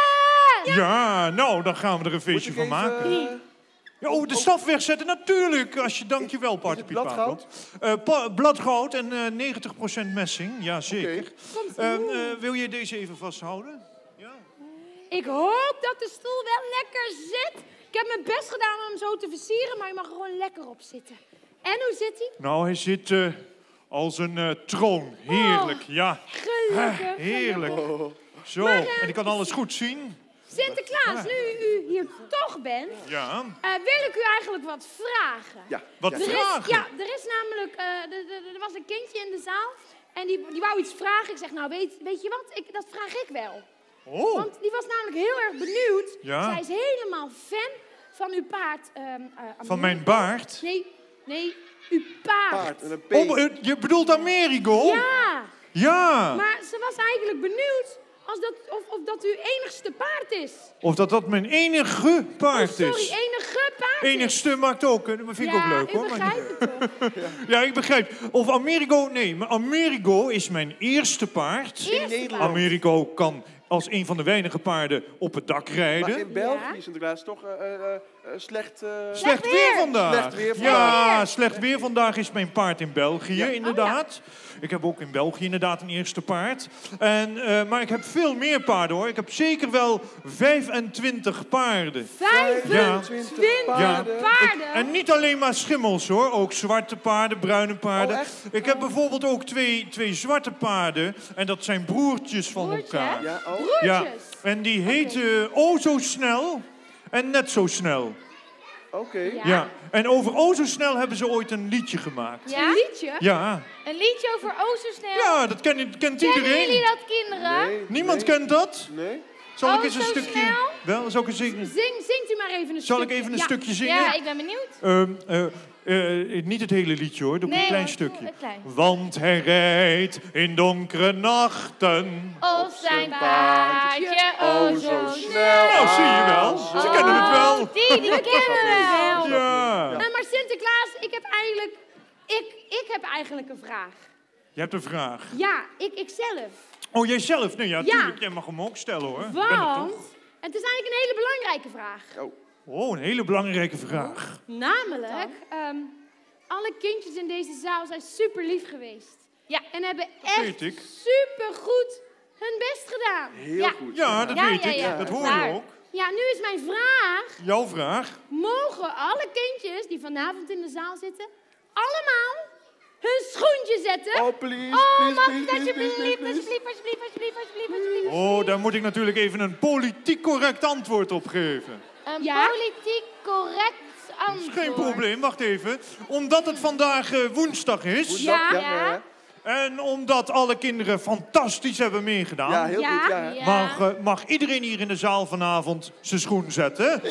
Ja, nou, dan gaan we er een Moet feestje ik van even, maken. eh, Ja, oh, de staf wegzetten, natuurlijk. Als je, dankjewel, Is Party het Piet Pablo. bladgoud? Eh, pa- bladgoud en eh, negentig procent messing, ja zeker. Oké. Eh, eh, wil je deze even vasthouden? Ja. Ik hoop dat de stoel wel lekker zit. Ik heb mijn best gedaan om hem zo te versieren, maar je mag er gewoon lekker op zitten. En hoe zit hij? Nou, hij zit eh, als een eh, troon. Heerlijk, ja. Gelukkig. Eh, heerlijk. Oh. Zo, Maar, eh, en ik kan alles goed zien. Sinterklaas, nu u hier toch bent, Ja. eh, wil ik u eigenlijk wat vragen. Ja. Wat ja. Er is, vragen? ja, er is namelijk, eh, er- er er was een kindje in de zaal en die, die wou iets vragen. Ik zeg, nou weet, weet je wat, ik, dat vraag ik wel. Oh, Want die was namelijk heel erg benieuwd. Ja. Zij is helemaal fan van uw paard. ehm, eh, van mijn Amerigo. baard? Nee, nee, uw paard. Paard en een P. Oh, eh, je bedoelt Amerigo? Ja, Ja. maar ze was eigenlijk benieuwd als dat, of, of dat uw enigste paard is. Of dat dat mijn enige Oh, paard sorry, is. enige paard is. Enigste maakt ook, eh, dat vind ik ja, ook leuk u hoor. Maar- begrijpt het toch? Ja, ik begrijp. Of Amerigo, nee, maar Amerigo is mijn eerste paard. Eerste Nederland. paard. Amerigo kan als een van de weinige paarden op het dak Maar rijden. in België, Ja. Sinterklaas, toch eh, eh, eh, slecht... eh, Slecht weer. weer. vandaag. Slecht weer Ja, vandaag. slecht weer vandaag is mijn paard in België, Ja. inderdaad. Ik heb ook in België inderdaad een eerste paard. En, eh, maar ik heb veel meer paarden hoor. Ik heb zeker wel vijfentwintig paarden. vijfentwintig Ja. paarden. En niet alleen maar schimmels hoor, ook zwarte paarden, bruine paarden. Oh, echt? Ik heb bijvoorbeeld ook twee, twee zwarte paarden. En dat zijn broertjes van Broertjes? elkaar. Ja, oh. Ja, Broertjes. en die heten oh zo snel en net zo snel. Oké. Ja. Ja. En over oh zo snel hebben ze ooit een liedje gemaakt. Ja? Een liedje? Ja, Een liedje over oh zo snel. ja dat kent, kent Kennen jullie iedereen. dat, kinderen? Nee, Niemand nee. kent dat? Nee? Zal ik Oh, eens een zo stukje... snel? Wel, zal ik eens zingen? Zing, zingt u maar even een Zal ik stukje. even een Ja. stukje zingen? Ja, ik ben benieuwd. Ehm, eh, eh, niet het hele liedje hoor, doe ik Nee, een klein hoor, stukje. een klein. Want hij rijdt in donkere nachten. Of zijn paardje oh zo snel. Nou, zie je wel. Ze kennen het wel. Oh, die, die kennen we wel. Ja. Nou, maar Sinterklaas, ik heb eigenlijk, ik, ik heb eigenlijk een vraag. Je hebt een vraag. Ja, ik, ik zelf. Oh, jijzelf? Nee, ja, Ja. tuurlijk. Jij mag hem ook stellen hoor. Ik ben er Want, toch? het is eigenlijk een hele belangrijke vraag. Oh, een hele belangrijke vraag. Namelijk, ehm, alle kindjes in deze zaal zijn super lief geweest. Ja. En hebben Dat echt weet ik. super goed hun best gedaan. Heel Ja. goed. Ja, dat Ja, weet ja, ik. ja, dat dat hoor is je waar. ook. Ja, nu is mijn vraag. Jouw vraag? Mogen alle kindjes die vanavond in de zaal zitten, allemaal hun schoentje zetten? Oh, please, Oh, please, mag please, ik please, alsjeblieft, please, please. alsjeblieft, alsjeblieft, alsjeblieft, alsjeblieft, alsjeblieft. Oh, daar moet ik natuurlijk even een politiek correct antwoord op geven. Een Ja? politiek correct antwoord. Geen probleem, wacht even. Omdat het vandaag eh, woensdag is Ja. Ja, ja, ja. en omdat alle kinderen fantastisch hebben meegedaan, Ja, heel Ja. goed, ja. Ja. mag, eh, mag iedereen hier in de zaal vanavond zijn schoen zetten. Ik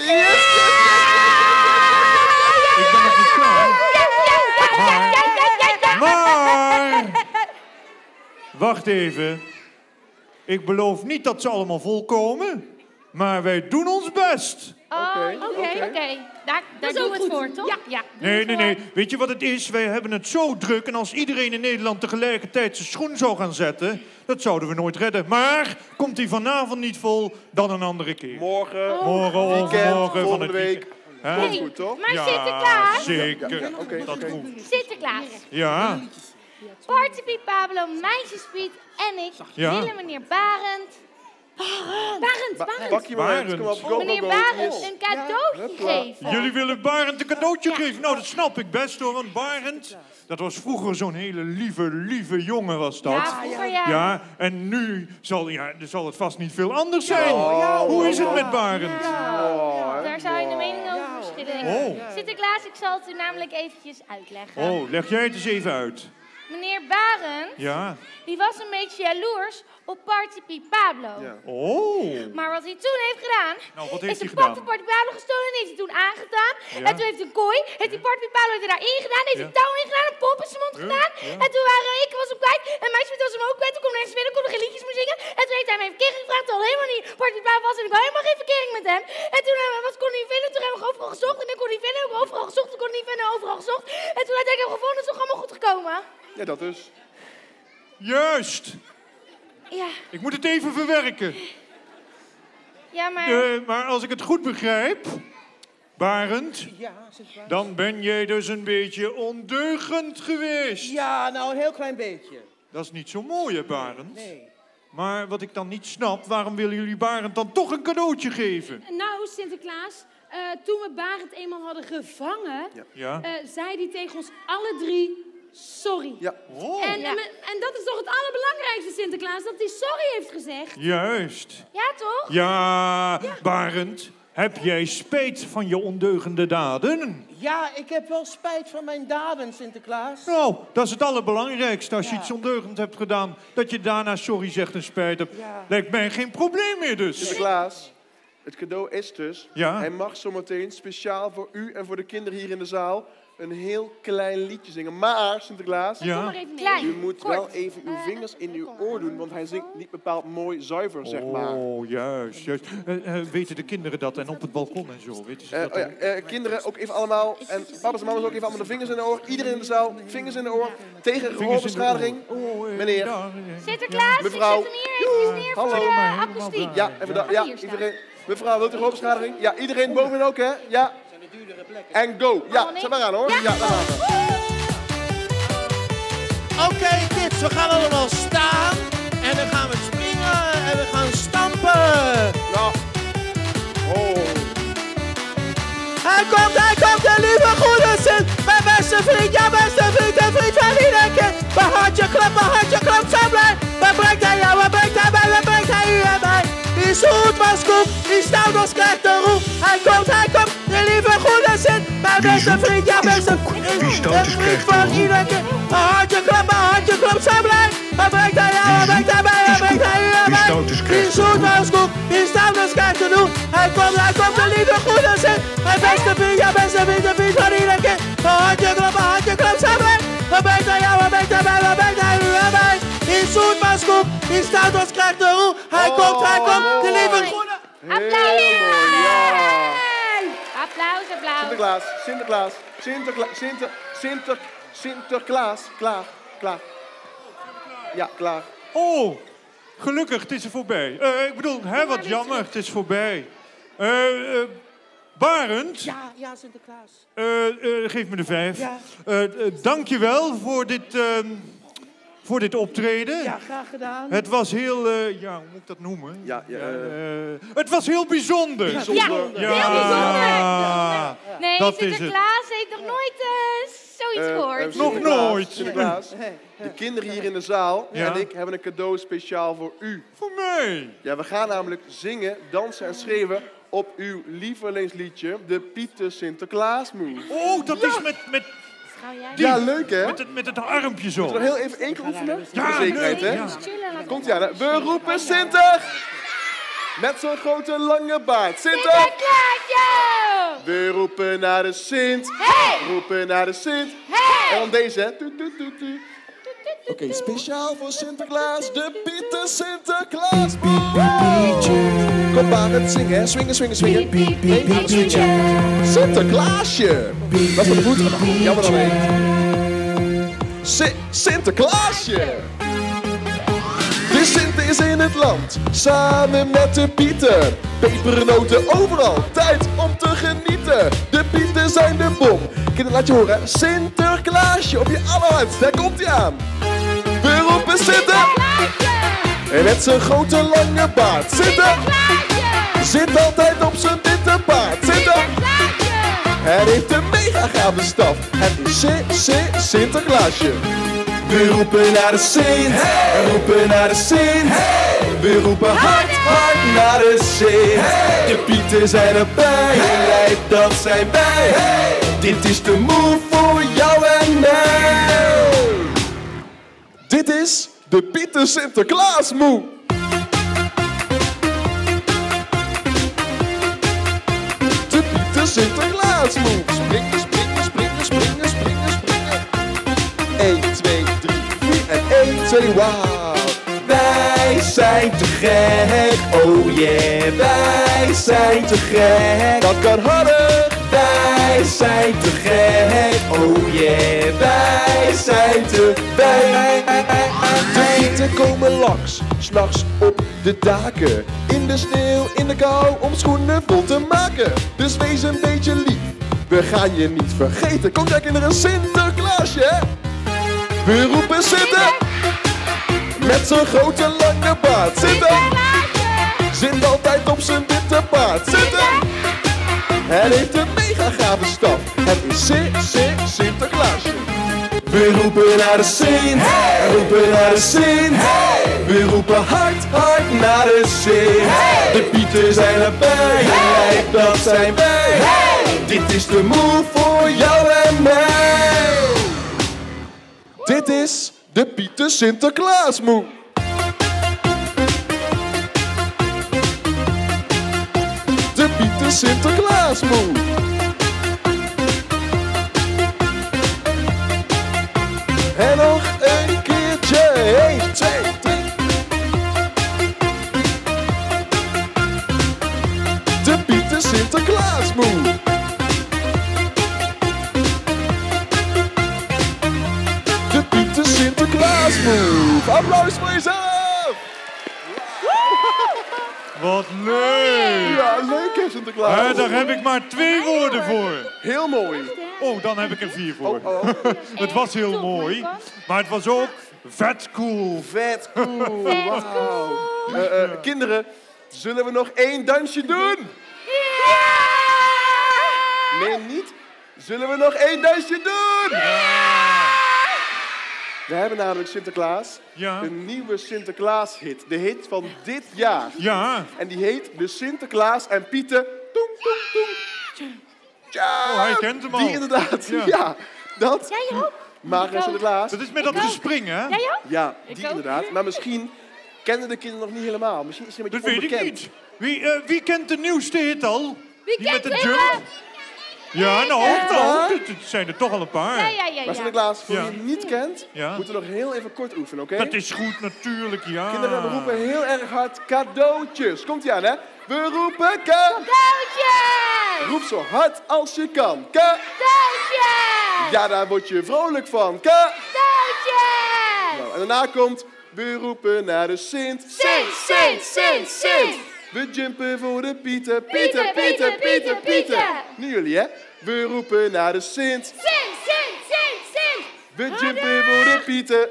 ben nog niet klaar. Maar, maar, wacht even. Ik beloof niet dat ze allemaal volkomen, maar wij doen ons best. Oh, Oké, oké, oké. oké. Daar, daar is doen ook we het goed. voor, toch? Ja. ja doen Nee, we nee, het nee. voor. Weet je wat het is? Wij hebben het zo druk. En als iedereen in Nederland tegelijkertijd zijn schoen zou gaan zetten, dat zouden we nooit redden. Maar komt hij vanavond niet vol, dan een andere keer. Morgen, Morgen of weekend, morgen van volgende het week. weekend. Hè? Komt goed, toch? Maar Ja, Sinterklaas, zeker. Ja, oké, Dat oké. komt. Sinterklaas, Ja, Party Piet Pablo, Meisjespiet en ik Ja. willen meneer Barend Barend, Barend. Pak je maar uit. Kom op, go, go, Meneer go. Barend, Yes. een cadeautje geven. Jullie willen Barend een cadeautje geven? Nou, dat snap ik best hoor, want Barend, dat was vroeger zo'n hele lieve, lieve jongen was dat. Ja, vroeger ja. Ja, en nu zal, ja, zal het vast niet veel anders zijn. Hoe is het met Barend? Daar zou je de mening over verschillen. Oh. Sinterklaas, ik zal het u namelijk eventjes uitleggen. Oh, leg jij het eens even uit. Meneer Barend, Ja. die was een beetje jaloers op Party Piet Pablo. Ja. Oh. Maar wat hij toen heeft gedaan, Nou, wat heeft is hij een pak gedaan? van Party Pablo gestolen en heeft hij toen aangedaan. Ja. En toen heeft hij een kooi, heeft hij Party Piet Pablo heeft hij daarin gedaan, heeft hij Ja. touw ingedaan, een pop in zijn mond Ja. gedaan. Ja. En toen waren ik was hem kwijt en mijn was hem ook kwijt. Toen kon hij nergens binnen, kon hij geen liedjes meer zingen. En toen heeft hij mij verkering gevraagd, terwijl hij helemaal niet Party Piet Pablo was en ik had helemaal geen verkering met hem. En toen uh, was, kon hij niet vinden, toen hebben we overal gezocht en ik kon niet vinden, heb ik overal gezocht, toen kon hij niet vinden, overal gezocht. En toen uiteindelijk heb ik hem gevonden, is het toch allemaal goed gekomen. Ja, dat dus. Juist. Ja, Ik moet het even verwerken. ja maar... Eh, maar als ik het goed begrijp, Barend, Ja, Sinterklaas. dan ben jij dus een beetje ondeugend geweest. Ja, nou een heel klein beetje. Dat is niet zo mooi, hè, Barend? Nee. Maar wat ik dan niet snap, waarom willen jullie Barend dan toch een cadeautje geven? Nou, Sinterklaas, uh, toen we Barend eenmaal hadden gevangen, Ja? uh, zei hij tegen ons alle drie sorry. Ja. Oh, En, en, en dat is toch het allerbelangrijkste, Sinterklaas, dat hij sorry heeft gezegd. juist. Ja, toch? Ja, Barend, heb jij spijt van je ondeugende daden? Ja, ik heb wel spijt van mijn daden, Sinterklaas. Nou, dat is het allerbelangrijkste. Als je iets ondeugend hebt gedaan, dat je daarna sorry zegt en spijt hebt. Ja. Lijkt mij geen probleem meer dus. Sinterklaas, het cadeau is dus... Ja. Hij mag zometeen speciaal voor u en voor de kinderen hier in de zaal... een heel klein liedje zingen. Maar, Sinterklaas... Kom maar Ja. even mee. Klein. U moet Kort. wel even uw vingers in uw oor doen, want hij zingt niet bepaald mooi zuiver, zeg maar. Oh, juist, juist. Eh, eh, weten de kinderen dat en op het balkon en zo? Weten ze Eh, dat oh ja, ook? eh, kinderen ook even allemaal, en papa's en mama's ook even allemaal de vingers in de oor. Iedereen in de zaal, vingers in de oor, tegen Vingers in de gehoorbeschadiging. oor. Oh, Meneer. daar, eh. Sinterklaas, Mevrouw. ik zet hem hier even neer Hallo. voor Zet hem maar de helemaal akoestiek. daar. Ja, even daar. Ja, Hier staan. iedereen. Mevrouw, wilt u gehoorbeschadiging? Ja, iedereen bovenin ook, hè? Ja. En go. Ja, Oh, nee. zet maar aan, hoor. Ja, daar gaan we. Oké, kids, we gaan allemaal staan. En dan gaan we springen en we gaan stampen. Nou. Oh. Hij komt, hij komt, de lieve goede Sint. Mijn beste vriend, jouw beste vriend, de vriend van ieder kind. Mijn hartje klopt, mijn hartje klopt zo blij. Wat brengt hij jou, wat brengt hij mij, wat brengt hij u en mij? Die is goed, maar scoop, die stout als krijgt de roep. Hij komt, hij komt, de lieve goede Sint. Mijn Wie beste zoekt, vriend, jouw wie beste zoekt, vriend, wie stout de is vriend krijgt de van roep. ieder kind. Mijn hartje klopt, mijn hartje klopt zo blij. Wat brengt hij jou, wat brengt hij mij, wat brengt hij u en Wie mij? stout is Die krijgt is de goed, roep. maar scoop, die stout als krijgt de roep. Hij komt, hij komt, de lieve goede Sint. Mijn beste vriend, jouw beste vriend, de vriend van ieder kind. Mijn hartje klopt, mijn hartje klopt zo blij. Wat brengt hij jou, wat brengt hij mij, wat brengt hij u en mij? Die is goed, maar scoop, die stout als krijgt de roep. Hij Oh, komt, hij komt, de mooi. lieve goede... Applaus! Heel mooi, ja. Applaus, applaus. Sinterklaas, Sinterklaas, Sinterklaas, Sinter, Sinter, Sinterklaas. Klaar, klaar. Ja, klaar. Oh, gelukkig, het is er voorbij. Eh, ik bedoel, hè, wat jammer, het is voorbij. Eh, eh, Barend, Ja, ja, Sinterklaas. eh, eh, geef me de vijf. Ja. Eh, eh, dank je wel voor dit, ehm, voor dit optreden. Ja, graag gedaan. Het was heel, eh, ja, hoe moet ik dat noemen? Ja, ja, eh, eh, het was heel bijzonder. Ja, Zonder- heel bijzonder. Ja, Nee, dat is het. Sinterklaas heeft nog nooit eh, zoiets Eh, gehoord. eh, Nog Sinterklaas, nooit. Sinterklaas, de kinderen hier in de zaal Ja. en ik hebben een cadeau speciaal voor u. Voor mij. Ja, we gaan namelijk zingen, dansen en schreeuwen op uw lievelingsliedje, de Pieter Sinterklaas Move. Oh, dat is met, met, Gauw jij. die- Ja, leuk hè? met, het, met het armpje zo. Nog heel even één keer oefenen? Ja, Voor de zekerheid, leuk, hè? ja. Chillen, laat Komt ie aan, hè? We roepen Sinter! Met zo'n grote lange baard. Sinter! Sinterklaasje! We roepen naar de Sint. Hey! Roepen naar de Sint. Hey! En dan deze, hè? Toet, toet, toet, toet. Oké, speciaal voor Sinterklaas, de Pieter Sinterklaas. Kom maar het zingen, hè? Swingen, swingen, swingen. Piep, piep, piep, Eén, swingen. Sinterklaasje. Dat is voor de voet. Jammer dan één. Si- Sinterklaasje. De Sint is in het land, samen met de Pieten. Pepernoten overal, tijd om te genieten. De Pieten zijn de bom. Kinderen, laat je horen. Sinterklaasje, op je allerhardst, daar komt hij aan. We roepen Sinter. En met zijn grote lange baard. Zitten! Zit altijd op zijn witte paard. Zitten! Hij heeft een mega gave staf. Het is C-C Sinterklaasje. We roepen naar de Sint, hey! We roepen naar de Sint, hey! We roepen hard, hard naar de Sint. Hey! De Pieten zijn erbij, hey! Dat zijn wij. Hey! Dit is de move voor jou en mij. Dit is de Pieten Sinterklaas move. De Pieten Sinterklaas move. Springen, springen, springen, springen, springen, springen. één, twee, drie, vier en één, twee, wauw. Wij zijn te gek, oh yeah. Wij zijn te gek. Dat kan harder. Wij zijn te gek, oh yeah. Wij zijn te wij. De Pieten komen langs, 's nachts op de daken. In de sneeuw, in de kou, om schoenen vol te maken. Dus wees een beetje lief, we gaan je niet vergeten. Kom jij kinderen, Sinterklaasje, hè? We roepen zitten, met zijn grote lange baard. Zitten, zit altijd op zijn witte paard. Zitten, hij heeft een mega gave staf. Het is C-C Sinterklaasje. We roepen naar de Sint, hey! We roepen naar de Sint, hey! We roepen hard, hard naar de Sint. Hey! De Pieten zijn erbij, hey! Dat zijn wij. Hey! Dit is de move voor jou en mij. Dit is de Pieten Sinterklaas move. De Pieten Sinterklaas move. En nog een keertje. één, twee, drie. De Pieten Sinterklaas move. De Pieten Sinterklaas move. Applaus voor jezelf. Wat leuk! Ja, leuk hè Sinterklaas. Eh, daar heb ik maar twee woorden voor. Heel mooi. Oh, dan heb ik er vier voor. Oh, oh. Het was heel mooi, maar het was ook vet cool. Vet cool. Wauw. Uh, uh, kinderen, zullen we nog één dansje doen? Nee, niet. Zullen we nog één dansje doen? We hebben namelijk Sinterklaas, Ja. een nieuwe Sinterklaas-hit. De hit van dit jaar. Ja. En die heet de Sinterklaas en Pieten. Toeng, toeng, toeng. Tja, Oh, hij kent hem al. Die inderdaad. Ja. Ja, dat. Jij ook? Maar uh, Sinterklaas. Dat is met dat gespringen, hè? Jij ook? Ja, die ook. inderdaad. Maar misschien kennen de kinderen nog niet helemaal. Misschien is het een Dat beetje weet ik onbekend. niet. Wie, uh, wie kent de nieuwste hit al? Wie Die kent met de hem? jump? Ja, nou, Echt nou, waar? het het zijn er toch al een paar. Ja, ja, ja. Maar ja. Sinterklaas, voor Ja. wie het niet kent, Ja. moeten we nog heel even kort oefenen, oké? Dat is goed, natuurlijk, ja. Kinderen, we roepen heel erg hard cadeautjes. Komt-ie aan, hè? We roepen ka... Cadeautjes! Roep zo hard als je kan. Ka... Cadeautjes! Ja, daar word je vrolijk van. Ka... Cadeautjes! Nou, en daarna komt... We roepen naar de Sint. Sint, Sint, Sint, Sint! We jumpen voor de Pieten. Pieter, Pieter, Pieter, Pieter! Nu jullie, hè? We roepen naar de Sint. Sint, Sint, Sint, Sint! We jumpen voor de Pieten.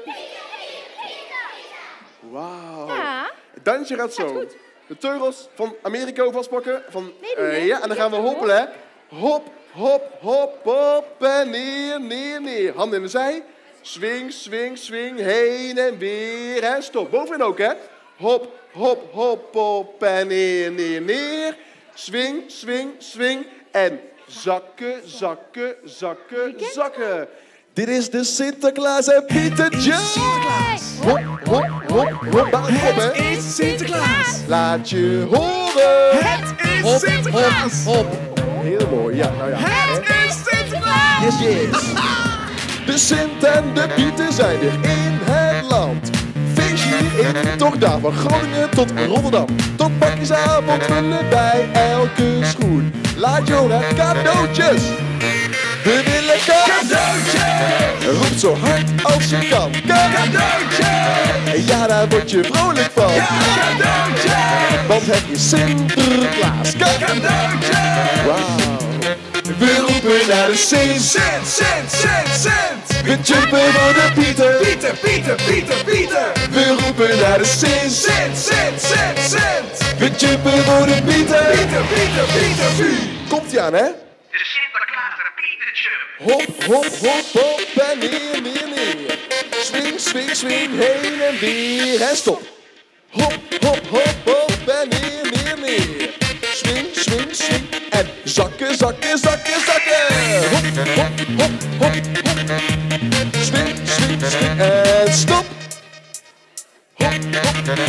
Wauw. Ja. Het dansje gaat zo. De teugels van Amerika vastpakken. Van, Nee, doe eh, niet. ja, en dan gaan we hoppelen, hè. Hop, hop, hop, hop en neer, neer, neer. Handen in de zij. Swing, swing, swing, heen en weer. En stop. Bovenin ook, hè. Hop, hop, hop, hop en neer, neer, neer. Swing, swing, swing. En zakken, zakken, zakken, zakken. Dit is de Sinterklaas en Pieter Jump. Sinterklaas! Hop, hop, hop, hop. Daar hop, hè. Het is Sinterklaas. Laat je horen. Het is Sinterklaas. Hop, hop. Heel mooi, ja, nou ja. Het is Sinterklaas. Yes, yes. De Sint en de Pieten zijn weer in het land. Feestje hierin, toch daar van Groningen tot Rotterdam. Tot pakjesavond vullen bij elke schoen. Laat je horen, cadeautjes. We willen cadeautjes. Roep zo hard als je kan. Cadeautjes. Ja, daar word je vrolijk van. Cadeautjes. Want het is Sinterklaas. Cadeautjes. Wauw. We roepen naar de Sint. Sint, Sint, Sint, Sint. We jumpen voor de Pieter. Pieter, Pieter, Pieter, Pieter. We roepen naar de Sint, Sint, Sint, Sint, Sint. We jumpen voor de Pieter, Pieter, Pieter, Pieter, Pieter. Komt-ie aan, hè? De Sinterklaas Pietertje. Hop, hop, hop, hop en neer, neer, neer. Swing, swing, swing, heen en weer en stop. Hop, hop, hop, hop en neer, neer, neer. Swing, swing, swing en zakken, zakken, zakken, zakken. Hop, hop, hop, hop, hop. Swing, swing, swing en stop. Hop, hop.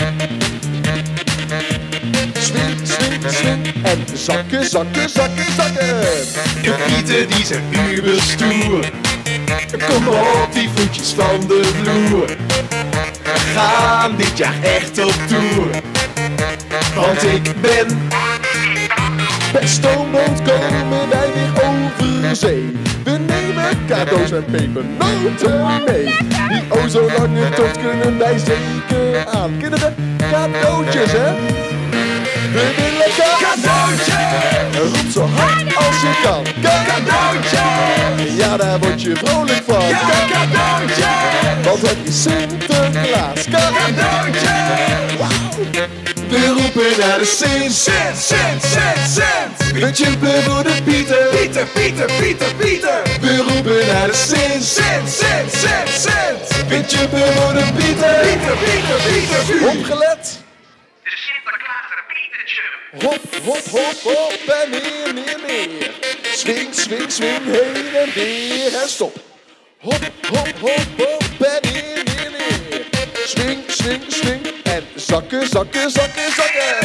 Swing, swing, swing en zakken, zakken, zakken, zakken. De Pieter die zijn uber stoer. Kom op die voetjes van de vloer. We gaan dit jaar echt op tour. Want ik ben bij Stoomboot komen wij weer over zee. We nemen cadeaus en pepernoten mee. Die o zo lange tocht kunnen wij zeker aan. Kinderen, cadeautjes hè? We willen cadeautje! Roep zo hard als je kan. Cadeautje! Ja, daar word je vrolijk van. Cadeautje! Want het is Sinterklaas. Cadeautje! Wauw! We roepen naar de Sint, Sint, Sint, Sint, Sint. We jumpen voor de Pieter, Pieter, Pieter, Pieter, Pieter. We roepen naar de Sint, Sint, Sint, Sint, Sint. We jumpen voor de Pieter, Pieter, Pieter, Pieter, Pieter. Opgelet. De Sinterklaas Pietertje. Hop, hop, hop, hop en neer, neer, neer. Swing, swing, swing, heen en weer en stop. Hop, hop, hop, hop en neer, neer, neer. Swing, swing, swing en zakken, zakken, zakken, zakken.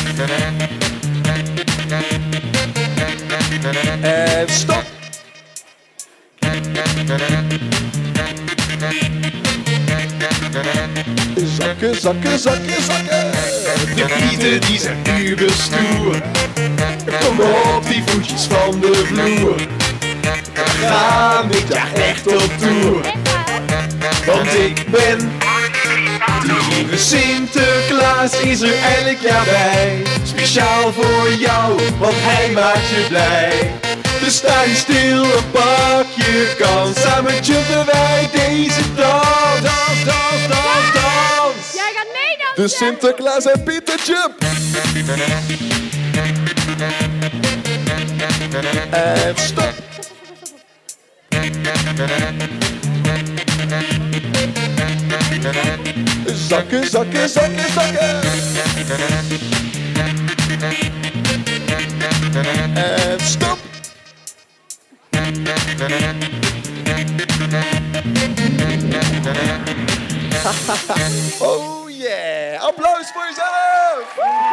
En stop. Zakken, zakken, zakken, zakken. De Pieter die zijn uber stoer. Kom op die voetjes van de vloer. We gaan dit jaar echt op tour. Want ik ben die lieve Sinterklaas is er elk jaar bij. Speciaal voor jou, want hij maakt je blij. Dus sta je stil en pak je kans. Samen jumpen wij deze dans. Dans, dans, dans, dans. Jij gaat meedansen. De Sinterklaas en Pieter jump. En stop. Zakken, zakken, zakken, zakken. En stop. Oh yeah! Applaus voor jezelf!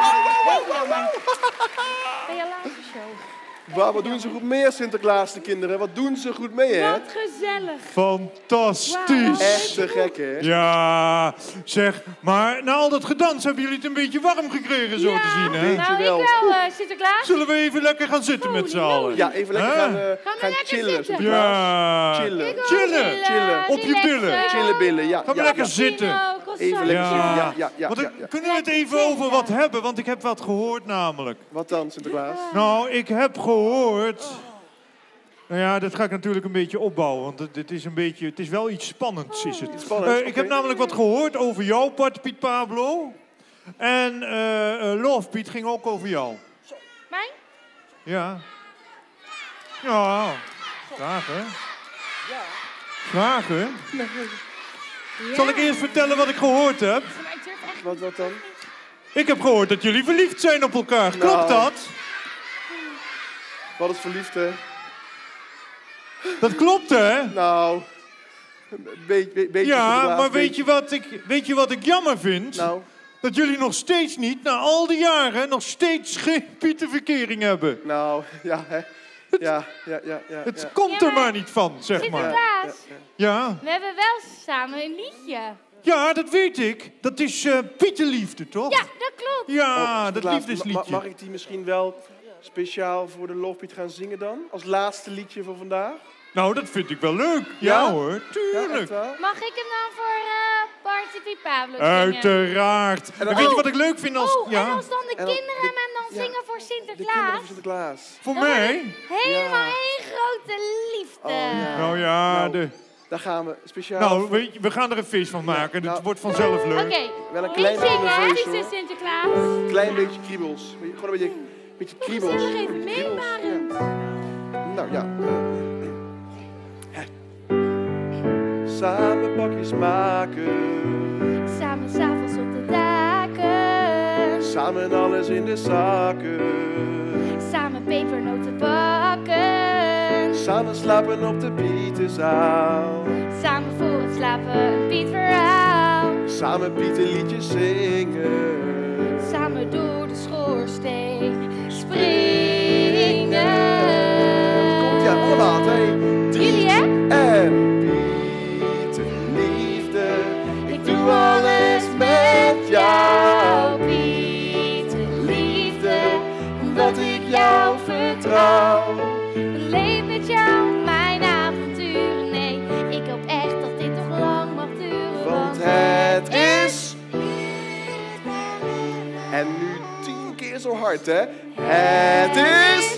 Ben je laatste show? Wauw, wat doen ze goed mee, Sinterklaas, de kinderen? Wat doen ze goed mee, hè? Wat gezellig. Fantastisch. Echt te gek, hè? Ja, zeg, maar na al dat gedans hebben jullie het een beetje warm gekregen, zo Ja, te zien, hè? nou, ik wel. wel, eh, Sinterklaas. Zullen we even lekker gaan zitten met z'n allen? Ja, even lekker Hè? gaan, uh, Gaan we gaan lekker chillen, zitten? Sinterklaas. Ja. Chillen. Ik wil Chillen. Chillen. Op je relaxen. billen. Chillen billen, ja. Gaan we ja, lekker ja. zitten. Even lekker zitten, ja, ja, ja. Want ja, dan ja. kunnen we het even over wat hebben, want ik heb wat gehoord namelijk. Wat dan, Sinterklaas? Nou, ik heb gehoord... Nou ja, dat ga ik natuurlijk een beetje opbouwen, want het, het is een beetje, het is wel iets spannends, is het. Spannend, Eh, ik oké. heb namelijk wat gehoord over jou, Part Piet Pablo. En eh eh, Love Piet ging ook over jou. Mij? Ja. Ja, graag hè. Graag hè. Zal ik eerst vertellen wat ik gehoord heb? Maar ik durf echt Wat, wat dan? Ik heb gehoord dat jullie verliefd zijn op elkaar. Klopt Nou. dat? Wat is verliefd, hè? Dat klopt hè? Nou, een beetje, be- beetje Ja, Sinterklaas, maar weet beetje- je, wat ik, weet je wat ik jammer vind? Nou, Dat jullie nog steeds niet, na al die jaren, nog steeds geen Pieterverkering hebben. nou, ja, hè? Ja, ja, ja, ja. Het ja. komt Ja, er maar- maar niet van, zeg maar. Sinterklaas, Ja, we hebben wel samen een liedje. ja dat weet ik. Dat is eh Pieterliefde, toch? Ja, dat klopt. Ja, Oh, dat Sinterklaas, liefdesliedje. ma- Mag ik die misschien wel speciaal voor de Lovepiet gaan zingen dan? Als laatste liedje voor vandaag? Nou, dat vind ik wel leuk. Ja, Ja? hoor, Ja, tuurlijk. echt wel? Mag ik hem dan voor uh, Party Piet Pablo zingen? Uiteraard. En, dan- weet je Oh. wat ik leuk vind als... Oh, ja, en als dan de En dan- kinderen de- hem dan ja. zingen voor De kinderen Sinterklaas. van Sinterklaas. voor Dan wordt mij? het helemaal Ja. één grote liefde. Oh, ja. Nou ja, Nou. de, Daar gaan we speciaal... Nou, weet je, we gaan er een feest van maken. Ja, nou, het wordt vanzelf leuk. Oké, okay. Wel een klein niet zingen, hè? beetje Dit is Sinterklaas. Een klein beetje kriebels. Gewoon een beetje, een beetje kriebels. Gezellig Een even beetje kriebels. meebaren. Ja. Nou ja. Hè. Samen pakjes maken. Samen s'avonds op de daken. Samen alles in de zaken. Samen pepernoten bakken. Samen slapen op de Pieterzaal. Samen voor het slapen een Pietverhaal. Samen Pieterliedjes zingen. Samen door de schoorsteen springen. Komt ja, allemaal. Hey. Jullie hè? En Pieterliefde, ik doe alles met jou. Pieterliefde, omdat ik jou vertrouw. Beleef met jou mijn avonturen. Nee, ik hoop echt dat dit nog lang mag duren. Want het is... En nu tien keer zo hard, hè? Het is...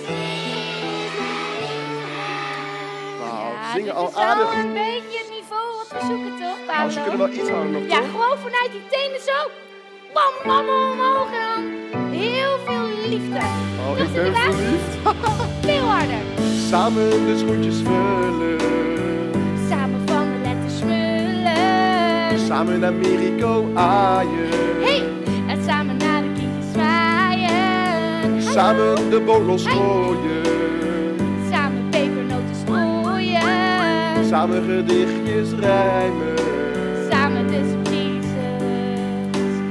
Wauw, Ja, zingen dit al is aardig. wel een beetje het niveau wat we zoeken, toch, Pablo? Nou, ze kunnen wel iets harder nog, Ja, toch? gewoon vanuit die tenen zo. Bam, bam, omhoog en dan heel veel liefde. Oh, Toch, ik ben Sinterklaas? verliefd. Veel harder. Samen de schoentjes vullen. Samen van de letters smullen. Samen naar Merico aaien. Hey, en samen naar de kindjes zwaaien. Samen de boot losgooien. Samen pepernoten strooien. Samen gedichtjes rijmen. Samen de surprises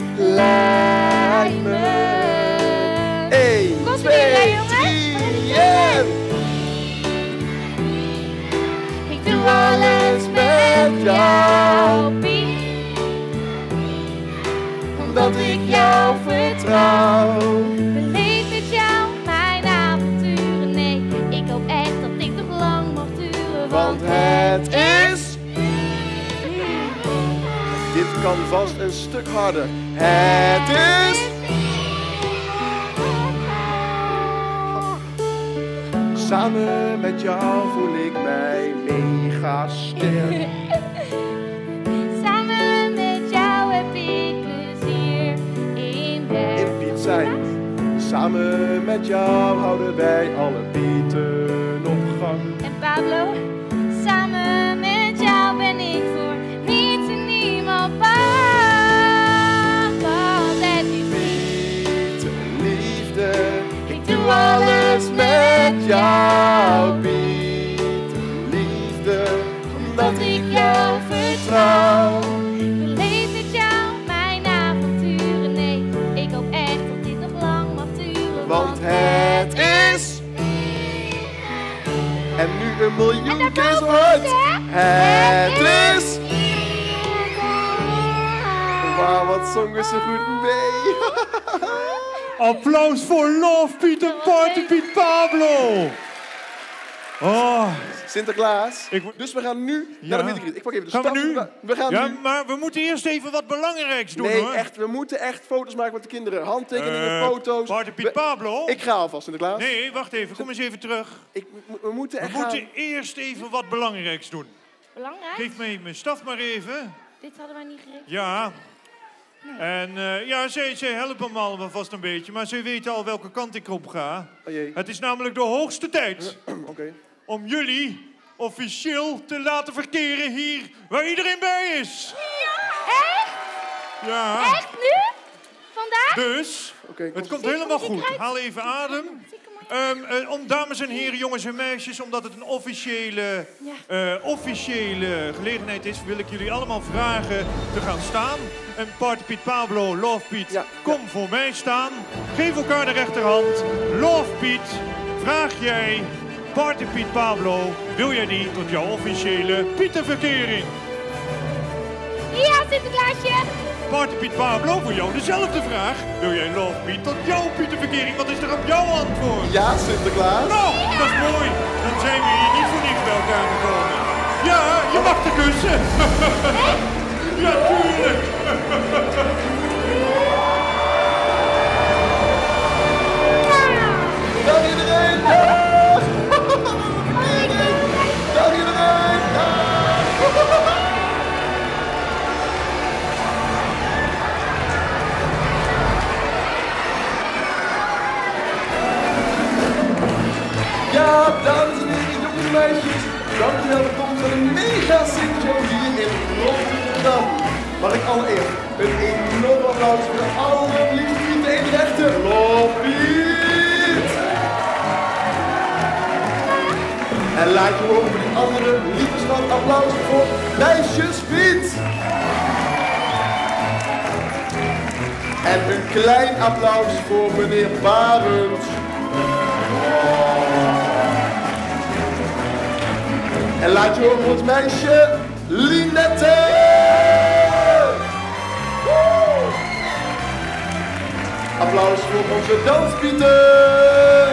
Lijmen. één, Komt ie weer, hè, twee, jongens? drie, en... Ik doe alles met jou, Piet. Omdat ik jou vertrouw. Beleef met jou mijn avonturen. Nee, ik hoop echt dat dit nog lang mag duren. Want het is... Dit kan vast een stuk harder. Het is... Samen met jou voel ik mij mega sterk. Samen met jou heb ik plezier in bed. In Piet zijn. Samen met jou houden wij alle Pieten op gang. En Pablo, samen met jou ben ik voor niets en niemand bang. Want het is Pieterliefde, ik doe alles met jou. Pieterliefde, omdat ik jou vertrouw. beleef met jou mijn avonturen. Nee, ik hoop echt dat dit nog lang mag duren. Want het is... En nu een miljoen keer zo hard. Het is... Wauw, wat zongen ze goed mee. Applaus voor Love Piet en Party Piet Pablo. Oh. Sinterklaas. Ik... Dus we gaan nu Ja. naar de middenkriet. Ik pak even de Gaan we stap. nu? We gaan ja, nu. maar we moeten eerst even wat belangrijks doen, Nee, hoor. echt. We moeten echt foto's maken met de kinderen. Handtekeningen, Eh, foto's. Party Piet We- Pablo? Ik ga alvast, Sinterklaas. Nee, wacht even. Kom eens even terug. Ik, we moeten We echt moeten gaan. eerst even wat belangrijks doen. Belangrijk? Geef mij mijn staf maar even. Dit hadden wij niet geregeld. Ja. En uh, ja, zij, zij helpen me allemaal vast een beetje, maar zij weten al welke kant ik op ga. Oh jee. Het is namelijk de hoogste tijd Oké. Okay. om jullie officieel te laten verkeren hier waar iedereen bij is. Echt? Ja. Echt nu? Vandaag? Dus, Okay, het komt helemaal goed. Haal even adem. Um, uh, om dames en heren, jongens en meisjes, omdat het een officiële, uh, officiële gelegenheid is, wil ik jullie allemaal vragen te gaan staan. En Party Piet Pablo, Love Piet, ja, kom ja. voor mij staan. Geef elkaar de rechterhand. Love Piet, vraag jij Party Piet Pablo, wil jij die tot jouw officiële Pietenverkering? Ja, Sinterklaasje. Party Piet Pablo, voor jou dezelfde vraag. Wil jij Love Piet tot jouw Pietenverkering? Wat is er op jouw antwoord? Ja, Sinterklaas. Nou, dat is mooi. Dan zijn we hier niet voor niks bij elkaar gekomen. Ja, je mag te kussen. Ja, tuurlijk. Dag iedereen. Dag. Dag iedereen. Dag. meisjes, dankjewel voor de komst van de mega Sint-show hier in Rotterdam. Mag ik allereerst een enorm applaus voor de allerliefste Piet de Eenrechte, Loppiet! En laat je horen voor die andere liefdeschap applaus voor Meisjespiet! En een klein applaus voor meneer Barend. En laat je horen voor het meisje Linette. Applaus voor onze danspieten.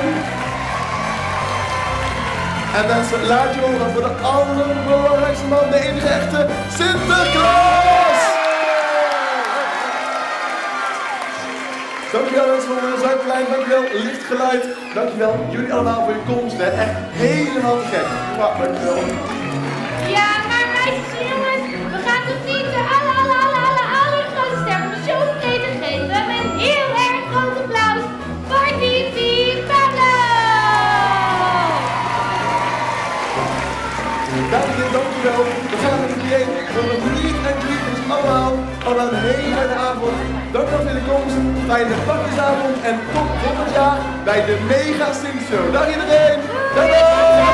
En mensen, laat je horen voor de allerbelangrijkste man, de enige echte Sinterklaas. Dankjewel mensen van de Zuidplein, dankjewel Lichtgeluid, dankjewel jullie allemaal voor je komst, hè. Echt helemaal te gek. Ja, dankjewel. Ja, maar meisjes en jongens, we gaan toch niet de alle, alle, alle, alle, allergrootste ster van de show vergeten geven. We hebben een heel erg groot applaus voor Titi Pablo! Dames en heren, dankjewel. We gaan met jullie heen voor een meet and greet. Dus allemaal, allemaal een hele fijne avond. Dankjewel voor jullie komst. Fijne pakjesavond en tot volgend jaar bij de Mega Sint Show. Dag iedereen! Dag!